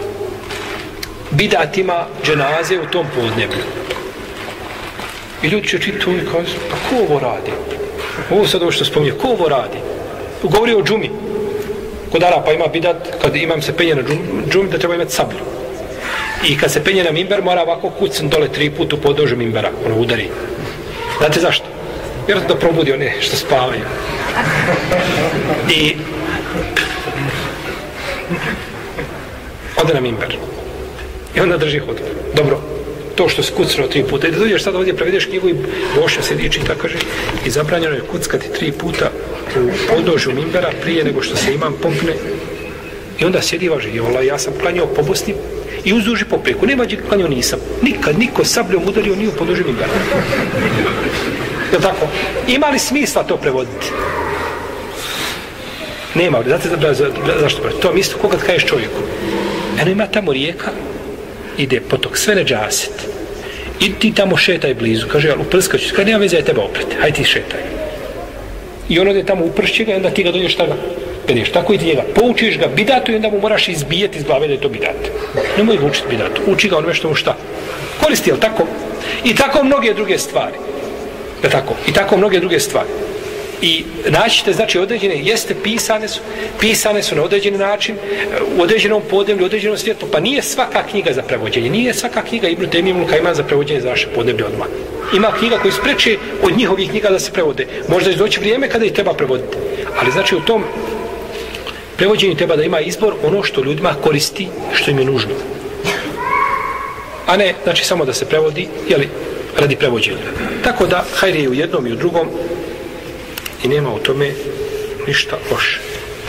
bidatima dženaze u tom podneblju. I ljudi će čitati to i kažu, pa ko ovo radi? Ovo sad ovo što spominje, ko ovo radi? Govori o džumi. Kod Arapa ima bidat, kad imam se penje na džumi, da treba imati sablju. I kad se penje na mimber, mora ovako kucn dole 3 puta u podnožju mimbera, udari. Znate zašto? Vjerojatno da probudi one što spavaju. I ode na mimber. I onda drži hudbu. Dobro, to što se kucno 3 puta. I da dođeš sad ovdje, prevedeš knjigu i Boša sedi i čita, kaže, i zabranjeno je kuckati 3 puta u podnožju mimbera prije nego što se imam popne. I onda sjedi i važi, ja sam klanjao po Bosni i uzduži popreku. Nema gdje klanjao nisam. Nikad niko sabljom udario nije u podnožju mimbera. Je tako? Ima li smisla to prevoditi? Nema. Znate zašto? To je isto koga kažeš čovjeku. Eno ima tamo rijeka, ide potok, sve neđaset. I ti tamo šetaj blizu. Kaže, ali uprskaću. Kaže, nema veze, ja teba opreti. Hajde ti šetaj. I on ode tamo upršće ga i onda ti ga dođeš šta ga peneš. Tako i ti njega. Poučiš ga bidatu i onda mu moraš izbijeti iz glave da je to bidat. Nemoj ga učiti bidatu. Uči ga onome što mu šta. Koristi, jel tako? I tako mnoge druge stvari. Je tako? I tako mnoge druge stvari. I naćite, znači, određene, jeste pisane su na određeni način, u određenom podneblju, u određenom svijetu, pa nije svaka knjiga za prevođenje, nije svaka knjiga Ibn Tejmije ima za prevođenje za naše podneblje odmah. Ima knjiga koji spreče od njihovih knjiga da se prevode. Možda će doći vrijeme kada ih treba prevoditi. Ali znači u tom prevođenju treba da ima izbor ono što ljudima koristi, što im je nužno. A ne, znači, samo da se prevodi, jeli, radi prevođenja. Tako da, hajde je u jednom i u drugom, i nema u tome ništa loše.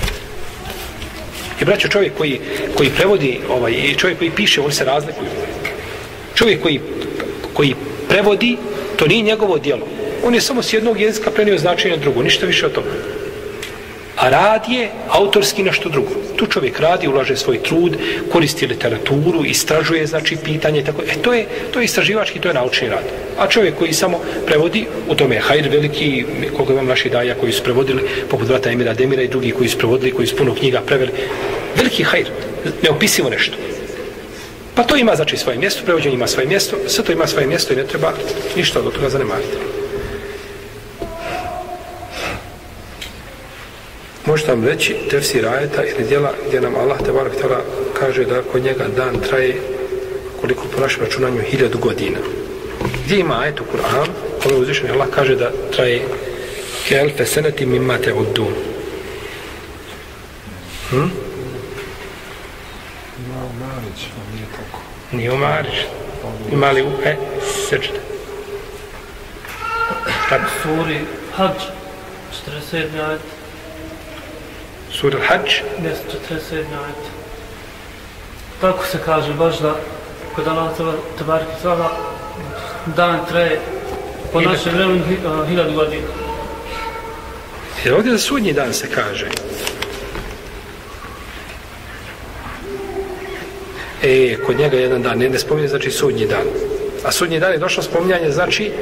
I braćo, čovjek koji prevodi, i čovjek koji piše, oni se razlikuju. Čovjek koji prevodi, to nije njegovo djelo. On je samo s jednog jezika prenio značenje na drugo, ništa više od toga. A rad je autorski nešto drugo. Tu čovjek radi, ulaže svoj trud, koristi literaturu, istražuje, znači, pitanje, tako. To je istraživački, to je naučni rad. A čovjek koji samo prevodi, u tome je hajr veliki, koliko imam naših daja koji su prevodili, poput brata Emira Demira i drugi koji su prevodili, koji su puno knjiga preveli. Veliki hajr, neopisivo nešto. Pa to ima, znači, svoje mjesto, prevođenje ima svoje mjesto, sve to ima svoje mjesto i ne treba ništa od toga zanemariti. Možete vam reći tefsir ajeta ili djela gdje nam Allah te barek tala kaže da kod njega dan traje koliko po našem računanju 1000 godina. Gdje ima ajet u Kur'an, kome uzvišeni Allah kaže da traje kelfe seneti mimma te'uddun. Nije umarić. Ima li seđde? Tako. Suri Hadž, 47. ajet. Sura Hadž? 47. ajet. Tako se kaže baš da kod Allah tabaraka ta'ala dan traje po našem vremenu 1000 godina. Jer ovdje za sudnji dan se kaže. Kod njega jedan dan, ne spominje znači sudnji dan. A sudnji dan je došlo spominjanje, znači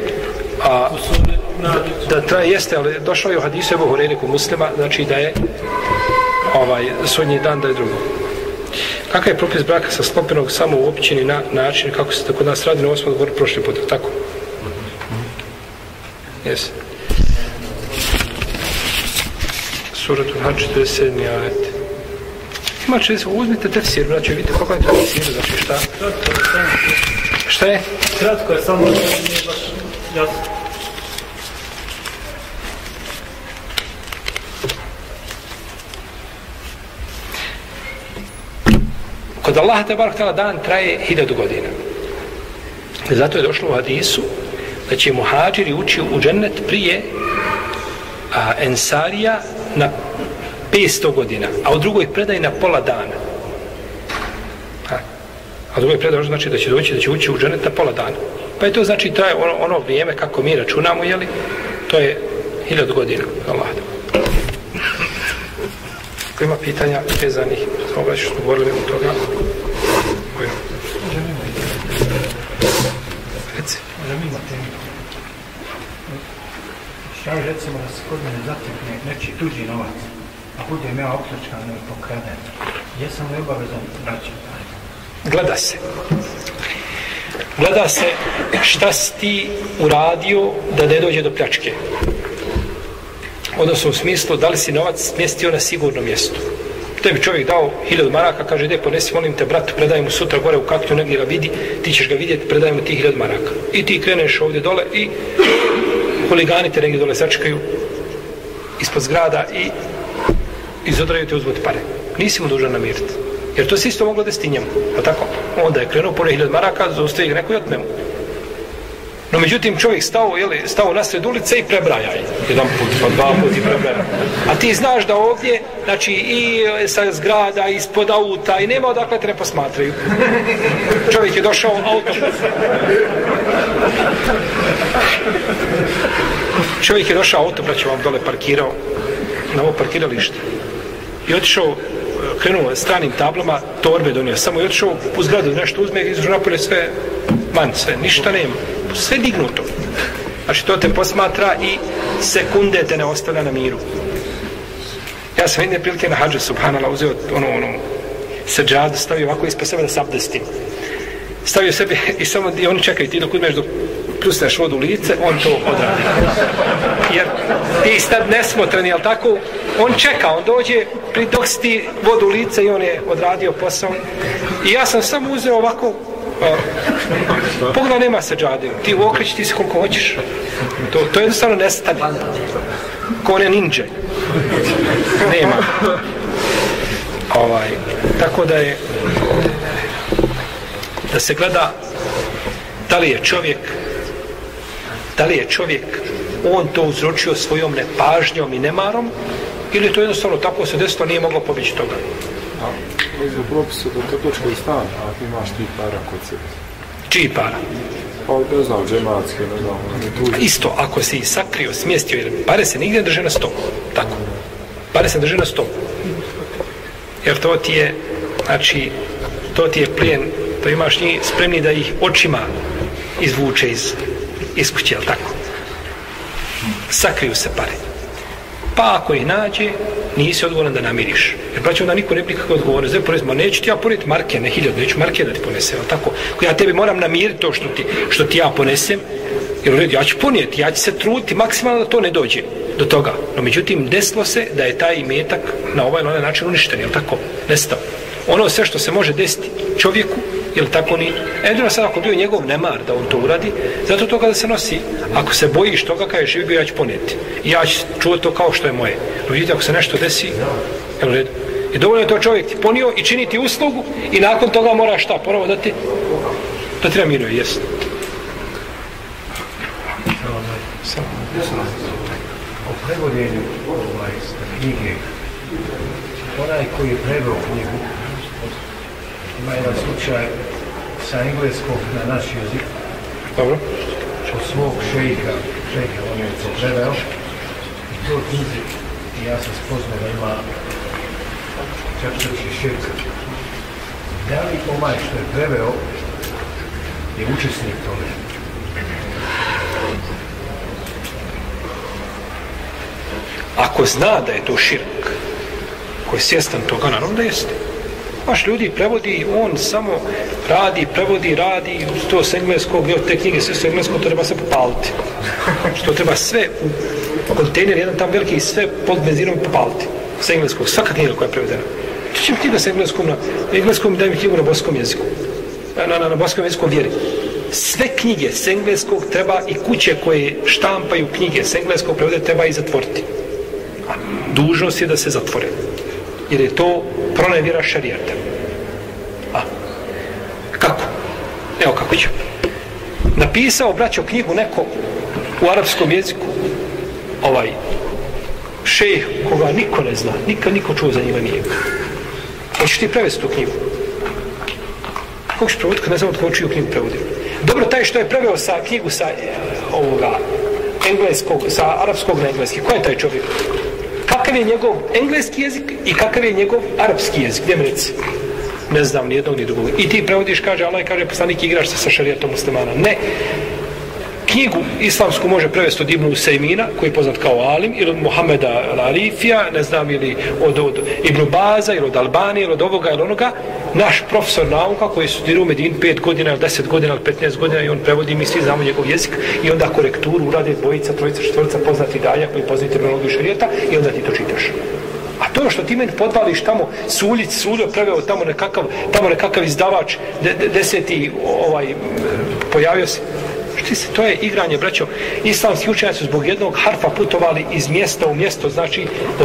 da traje jeste, ali došlo je u hadisu Ebu Hureyre kod Muslima, znači da je sudnji dan da je drugo. Kakav je propis braka sa sklopljenog samo u općini na način kako se kod nas radi, na ovo smo odgovorili prošli put, tako? Jesi. Suratul Hadž 47. ajet. Ima uzmite tefsir, braće, vidite kako je to tefsir, znači šta? Šta je? Kratko je, samo nije baš jasno. Kod Allaha tebarek ta'ala dan traje 1000 godina. Zato je došlo u hadisu da će muhađiri ući u džennet prije ensarija na 500 godina, a u drugoj predaji na pola dana. A u drugoj predaji znači da će ući u džennet na pola dana. Pa je to znači traje ono vrijeme kako mi računamo, jeli? To je 1000 godina. Allah. Ako ima pitanja vezanih, smo što govorili o toga. Reci. Šta je recimo da se kod mene zatekne nečiji tuđi novac, a budem ja opljačkan ili pokraden, jesam li obavezan vraćati taj? Gleda se šta si ti uradio da ne dođe do pljačke. Odnosno u smislu da li si novac smjestio na sigurno mjesto. Tebi čovjek dao 1000 maraka, kaže, ide ponesi, molim te, bratu, predaj mu sutra gore u kaktu, negdje ga vidi, ti ćeš ga vidjeti, predaj mu ti 1000 maraka. I ti kreneš ovdje dole i huligani te negdje dole sačekaju ispod zgrada i izodraju te uzmati pare. Nisi mu dužan namiriti. Jer to se isto moglo desiti njemu. A tako? Onda je krenuo pone 1000 maraka, zaustavi ga neko i otme mu. No međutim čovjek stao nasred ulice i prebraja je. Jedan put, pa dva put i prebraja. A ti znaš da ovdje, znači i sa zgrada, ispod auta i nema odakle te ne posmatraju. Čovjek je došao autom. Čovjek je došao autom, braćo, vam dole parkirao na ovo parkiralište. I otišao, krenuo stranim tablama, torbe donio, samo je otišao u zgradu, nešto uzme i izružu napolje sve van sve, ništa nema, sve dignuto. Znači to te posmatra i sekunde te ne ostavlja na miru. Ja sam jedne prilike na hadžu, subhanallah, uzeo ono seđadu, stavio ovako ispred sebe da se abdestim. Stavio sebe i oni čekaju, ti dok uzmeš dok pljusneš vodu u lice, on to odradi. Jer ti sad nesmotren, jel tako? On čeka, on dođe, dok si ti vodu u lice i on je odradio posao. I ja sam samo uzeo ovako, pogledaj, nema seđade, ti okreći ti se koliko hoćeš. To jednostavno nestane. Ko one ninja. Nema. Tako da je, da se gleda da li je čovjek on to uzročio svojom nepažnjom i nemarom, ili to jednostavno tako se desilo, nije moglo pobjeći toga. Za propisu da katolički stan, ako imaš ti para kod sebe. Čiji para? Pa ne znam, džematski, ne znam. Isto, ako si sakrio, smjestio, jer pare se nigdje drže na stolu. Tako. Pare se drže na stolu. Jer to ti je, znači, to ti je plijen, to imaš njih spremni da ih očima izvuče iz kuće, jel tako? Sakriju se pare. Pa ako ih nađe, nisi odgovoran da namiriš. Jer braćo, onda niko ne bi kako odgovoran. Zdaj porezimo, neću ti ja poneti marke, ne 1000, neću marke da ti ponesem, jel tako? Ja tebi moram namiriti to što ti ja ponesem, jer u redu, ja ću ponijeti, ja ću se truditi maksimalno da to ne dođe do toga. No međutim, desilo se da je taj imetak na ovaj ili onaj način uništen, jel tako? Nestao. Ono sve što se može desiti čovjeku, jel tako ni... Jedino sad ako bio njegov nemar da on to uradi, zato toga da se nosi. Ako se bojiš toga, kada je živi bio, ja ću ponijeti. I ja ću čuvati to kao što je moje. No vidite, ako se nešto desi, jel u redu? I dovoljno je to čovjek ti ponio i čini ti uslugu i nakon toga mora šta? Ponovo da ti namiruje, jesno. O prevođenju knjige, onaj koji je preveo knjigu, ima jedan slučaj sa engleskog na naš jezik. Dobro. Od svog šejka, on je to preveo, i to knjizi, i ja sam spoznao da ima čak 46. Da li ovaj što je preveo je učesnik tome? Ako zna da je to širk, ko je svjestan toga, naravno da jeste. Baš ljudi prevodi, on samo radi, prevodi, radi, to s engleskog, te knjige sve su engleskog, to treba sve popaliti. To treba sve u kontejner, jedan tam veliki, sve pod benzinom popaliti. S engleskog, svaka knjiga koja je prevedena. Ti će mi knjiga s engleskom daj mi knjigu na boskom jeziku. Na boskom jeziku vjeri. Sve knjige s engleskog treba i kuće koje štampaju knjige s engleskog prevode treba i zatvoriti. A dužnost je da se zatvore. Jer je to pronevjera šarijata. A kako? Evo kako ću. Napisao, braćo, knjigu neko u arapskom jeziku, šejh koga niko ne zna, nikad niko čuo za njega nije. Hoćeš ti prevesti tu knjigu? Kako ćeš prevoditi kad ne znam od koga čiju knjigu prevodim? Dobro, taj što je preveo knjigu sa engleskog, sa arapskog na engleski, ko je taj čovjek? Kakav je njegov engleski jezik i kakav je njegov arapski jezik? Gdje mi reci? Ne znam ni jednog ni drugog. I ti prevodiš, kaže Allah i kaže poslanik, igraš se sa šarijatom muslimana. Ne. Knjigu islamsku može prevesti od Ibnu Usejmina, koji je poznat kao alim, ili od Muhameda Al-Arifija, ne znam, ili od Ibnu Baza, ili od Albanije, ili od ovoga ili onoga. Naš profesor nauka koji studirao u Medini 5 godina, 10 godina, 15 godina i on prevodi, mi svi znamo njegov jezik i onda korekturu urade dvojica, trojica, četvorica poznati dalja koji poznati terminologiju šarijata i onda ti to čitaš. A to što ti meni podvališ tamo Suljo preveo tamo nekakav izdavač, deseti pojavio se. To je igranje, braćo. Islamski učenjaci su zbog jednog harfa putovali iz mjesta u mjesto, znači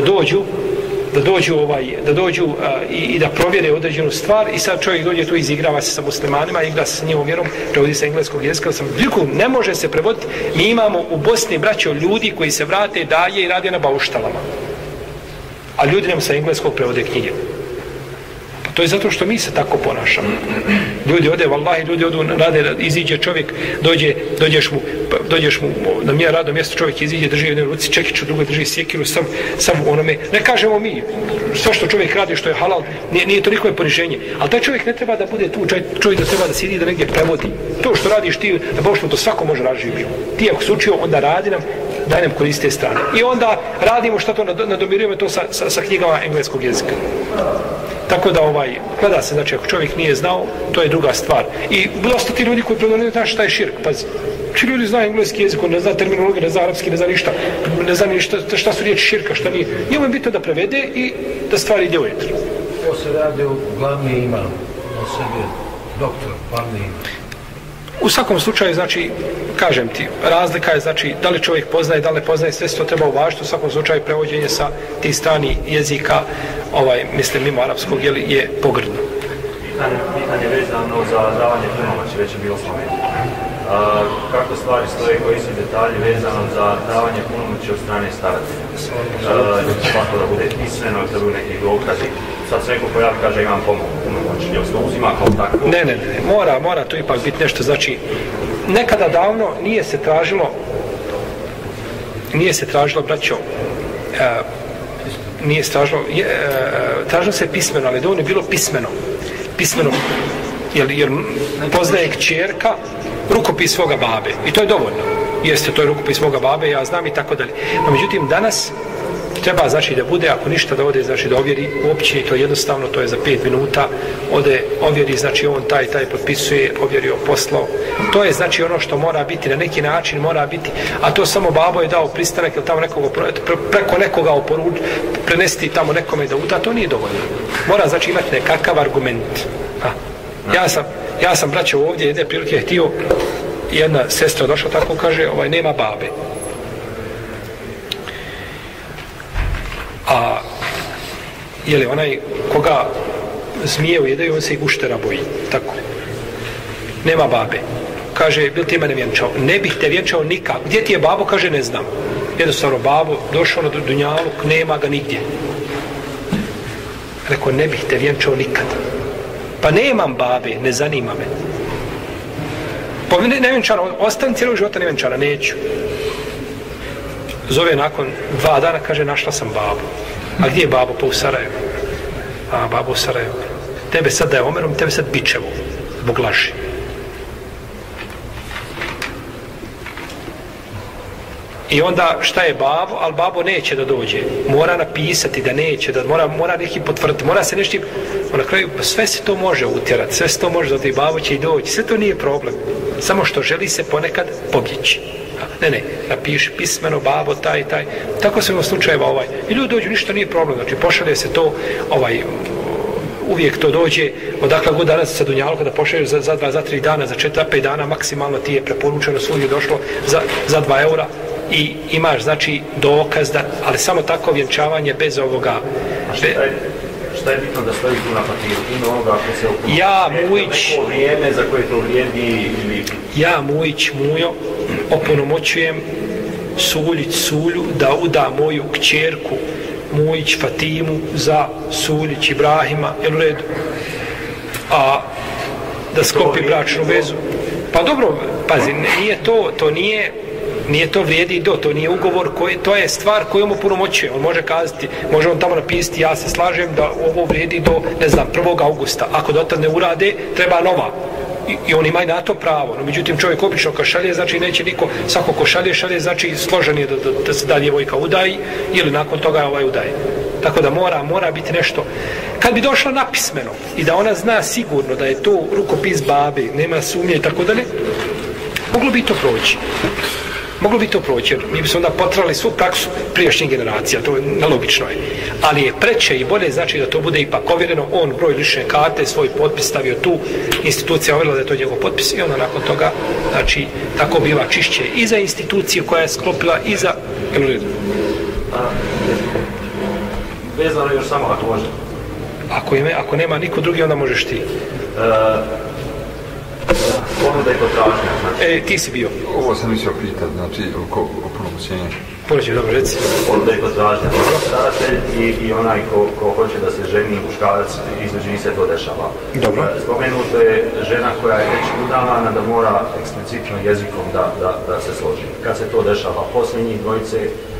da dođu i da provjere određenu stvar i sad čovjek dođe tu i izigrava se sa muslimanima, igra se sa njihovom vjerom, prevodi se engleskog jezika. Ne može se prevoditi. Mi imamo u Bosni, braćo, ljudi koji se vrate dalje i rade na bauštalama. A ljudi nam sa engleskog prevode knjige. To je zato što mi se tako ponašamo. Ljudi ode, vallahi, ljudi odu, rade, iziđe čovjek, dođeš mu na mje radno mjesto, čovjek iziđe, drži u jednoj ruci čekić, u drugoj drži sjekiru, sam onome, ne kažemo mi, sve što čovjek radi, što je halal, nije to nikome poniženje, ali taj čovjek ne treba da bude tu, čovjek da treba da sjedi, da negdje prevodi. To što radiš ti, da Bog što to svako može razživio. Ti ako se učio, onda radi nam, daj nam koriste strane. I onda radimo što to, nadomirujemo to sa knjigama engleskog jezika. Tako da gleda se, znači ako čovjek nije znao, to je druga stvar. I dosta ti ljudi koji prevodaju, znaš šta je širk, pazi. Či ljudi znaju engleski jezik, on ne zna terminologiju, ne zna arapski, ne zna ništa, ne zna ni šta su riječi širka, šta nije. Njemu je bitno da prevede i da stvari ide u eter. To se radi u glavni imam, o sebi doktor, glavni imam. U svakom slučaju, znači, kažem ti, razlika je, znači, da li čovjek poznaje, da li ne poznaje, sve se to treba uvažiti, u svakom slučaju prevođenje sa tih stranih jezika, mislim, mimo arapskog, je pogrdno. Pitanje vezano za davanje punomoći, već je bilo spomenuto. Kako stvari stoje, koji su detalji vezano za davanje punomoći od strane staratelja? Svako da bude pismeno, da bude neki dokazi. Sad se neko pojavi, kaže imam punomoć, jel se to uzima kao tako? Ne, mora to ipak biti nešto, znači, nekada davno nije se tražilo, braćo, tražilo se pismeno, ali dovoljno je bilo pismeno, jer poznaje kćerka rukopis svoga babe i to je dovoljno. Jeste, to je rukopis svoga babe, ja znam i tako dalje. No, međutim, danas treba, znači, da bude, ako ništa da ode, znači, da ovjeri u općini, to je jednostavno, to je za 5 minuta, ode, ovjeri, znači, on taj potpisuje, ovjerio, poslao. To je, znači, ono što mora biti, na neki način mora biti, a to samo babo je dao pristanak, ili tamo preko nekoga prenesti tamo nekome da uda, to nije dovoljno. Mora, znači, imati nekakav argument. Ja sam, braćo, ovdje jedne prilike htio, jedna sestra došla tako, kaže, nema babe. A jeli onaj koga zmije ujedaju, on se i guštera boji, tako. Nema babe. Kaže, bil ti mene vjenčao? Ne bih te vjenčao nikak. Gdje ti je babo? Kaže, ne znam. Jednostavno, babo došao na Dunjaluk, nema ga nigdje. Rekao, ne bih te vjenčao nikad. Pa nemam babe, ne zanima me. Pa nevjenčana, ostavim cijelog života nevjenčana, neću. Zove nakon 2 dana, kaže, našla sam babu. A gdje je babo? Pa u Sarajevu. A, babo u Sarajevu. Tebe sad daje omerom, tebe sad bičevo. Zbog laži. I onda šta je babo? Ali babo neće da dođe. Mora napisati da neće, da mora neki potvrditi. Mora se nešto... Na kraju, sve se to može utjerati, sve se to može, zato i babo će i doći. Sve to nije problem. Samo što želi se ponekad pobjeći. Ne, napiši pismeno, babo, taj. Tako se u slučajeva I ljudi dođu, ništa nije problem. Znači, pošalje se to, uvijek to dođe, odakle god danas sa Dunjaluka da pošalješ za 2, za 3 dana, za 4, 5 dana, maksimalno ti je preporučeno, svugdje došlo za 2 eura i imaš, znači, dokaz da, ali samo tako vjenčavanje bez ovoga. Šta je bitno da stoji tu na papiru? Ima onoga ako se neko vrijeme za koje to vrijedi ili... Ja, Mujić, Mujo, opunomoćujem Sulju da uda moju kćerku Mujić Fatimu za Suljić Ibrahima, jel u redu? A da sklopi bračnu vezu. Pa dobro, pazi, nije to vrijedi to nije ugovor, to je stvar kojom opunomoćuje. On može kazati, može on tamo napisati, ja se slažem da ovo vrijedi do, 1. augusta. Ako dotad ne urade, treba nova. I on ima i na to pravo. No, međutim, čovjek obično kad šalje, znači neće niko, svako ko šalje, znači složen je da se da djevojka udaji ili nakon toga udaje. Tako da mora biti nešto. Kad bi došla napismeno i da ona zna sigurno da je to rukopis babe, nema sumnje i tako dalje, moglo bi to proći. Jer mi bi se onda potrali svu praksu prijašnjih generacija, to je nelogično je. Ali je preče i bolje, znači da to bude ipak ovjereno, on broj lične karte, svoj potpis stavio tu, institucija ovjerila da je to njegov potpis i onda nakon toga, znači, tako bila čišće i za instituciju koja je sklopila i za... Vezano još samo ako može. Ako nema niko drugi, onda možeš ti. ponuda i potražnja. Znači. Ti si bio. Ovo sam mislio pitati, znači oko opunomoćenja. Pođe, dobro, reci. Ponuda i potražnja. Staratelj i onaj ko hoće da se ženi muškarac, između njih se to dešava. Dobro. Spomenuto je žena koja je već udavana da mora eksplicitno jezikom da se složi. Kad se to dešava poslije njih dvojice,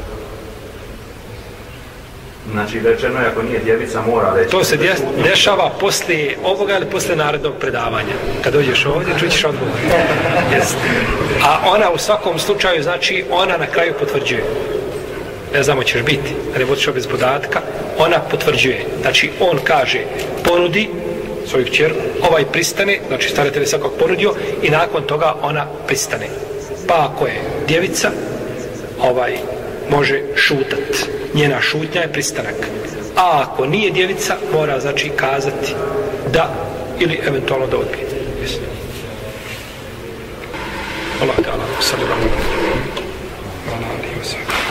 znači rečeno je ako nije djevica mora reći. To se dešava poslije ovoga ili poslije narednog predavanja. Kad dođeš ovdje, čućeš odgovor. A ona u svakom slučaju, znači ona na kraju potvrđuje. Ne znamo ćeš biti, da ne budeš bez podatka, ona potvrđuje. Znači on kaže, ponudi svoju kćer, ovaj pristane, znači staratelj je svakog ponudio i nakon toga ona pristane. Pa ako je djevica, može šutat. Njena šutnja je pristanak. A ako nije djevica, mora znači kazati da ili eventualno da odbije. Allah ta'ala, sallallahu alaihi wa sallam.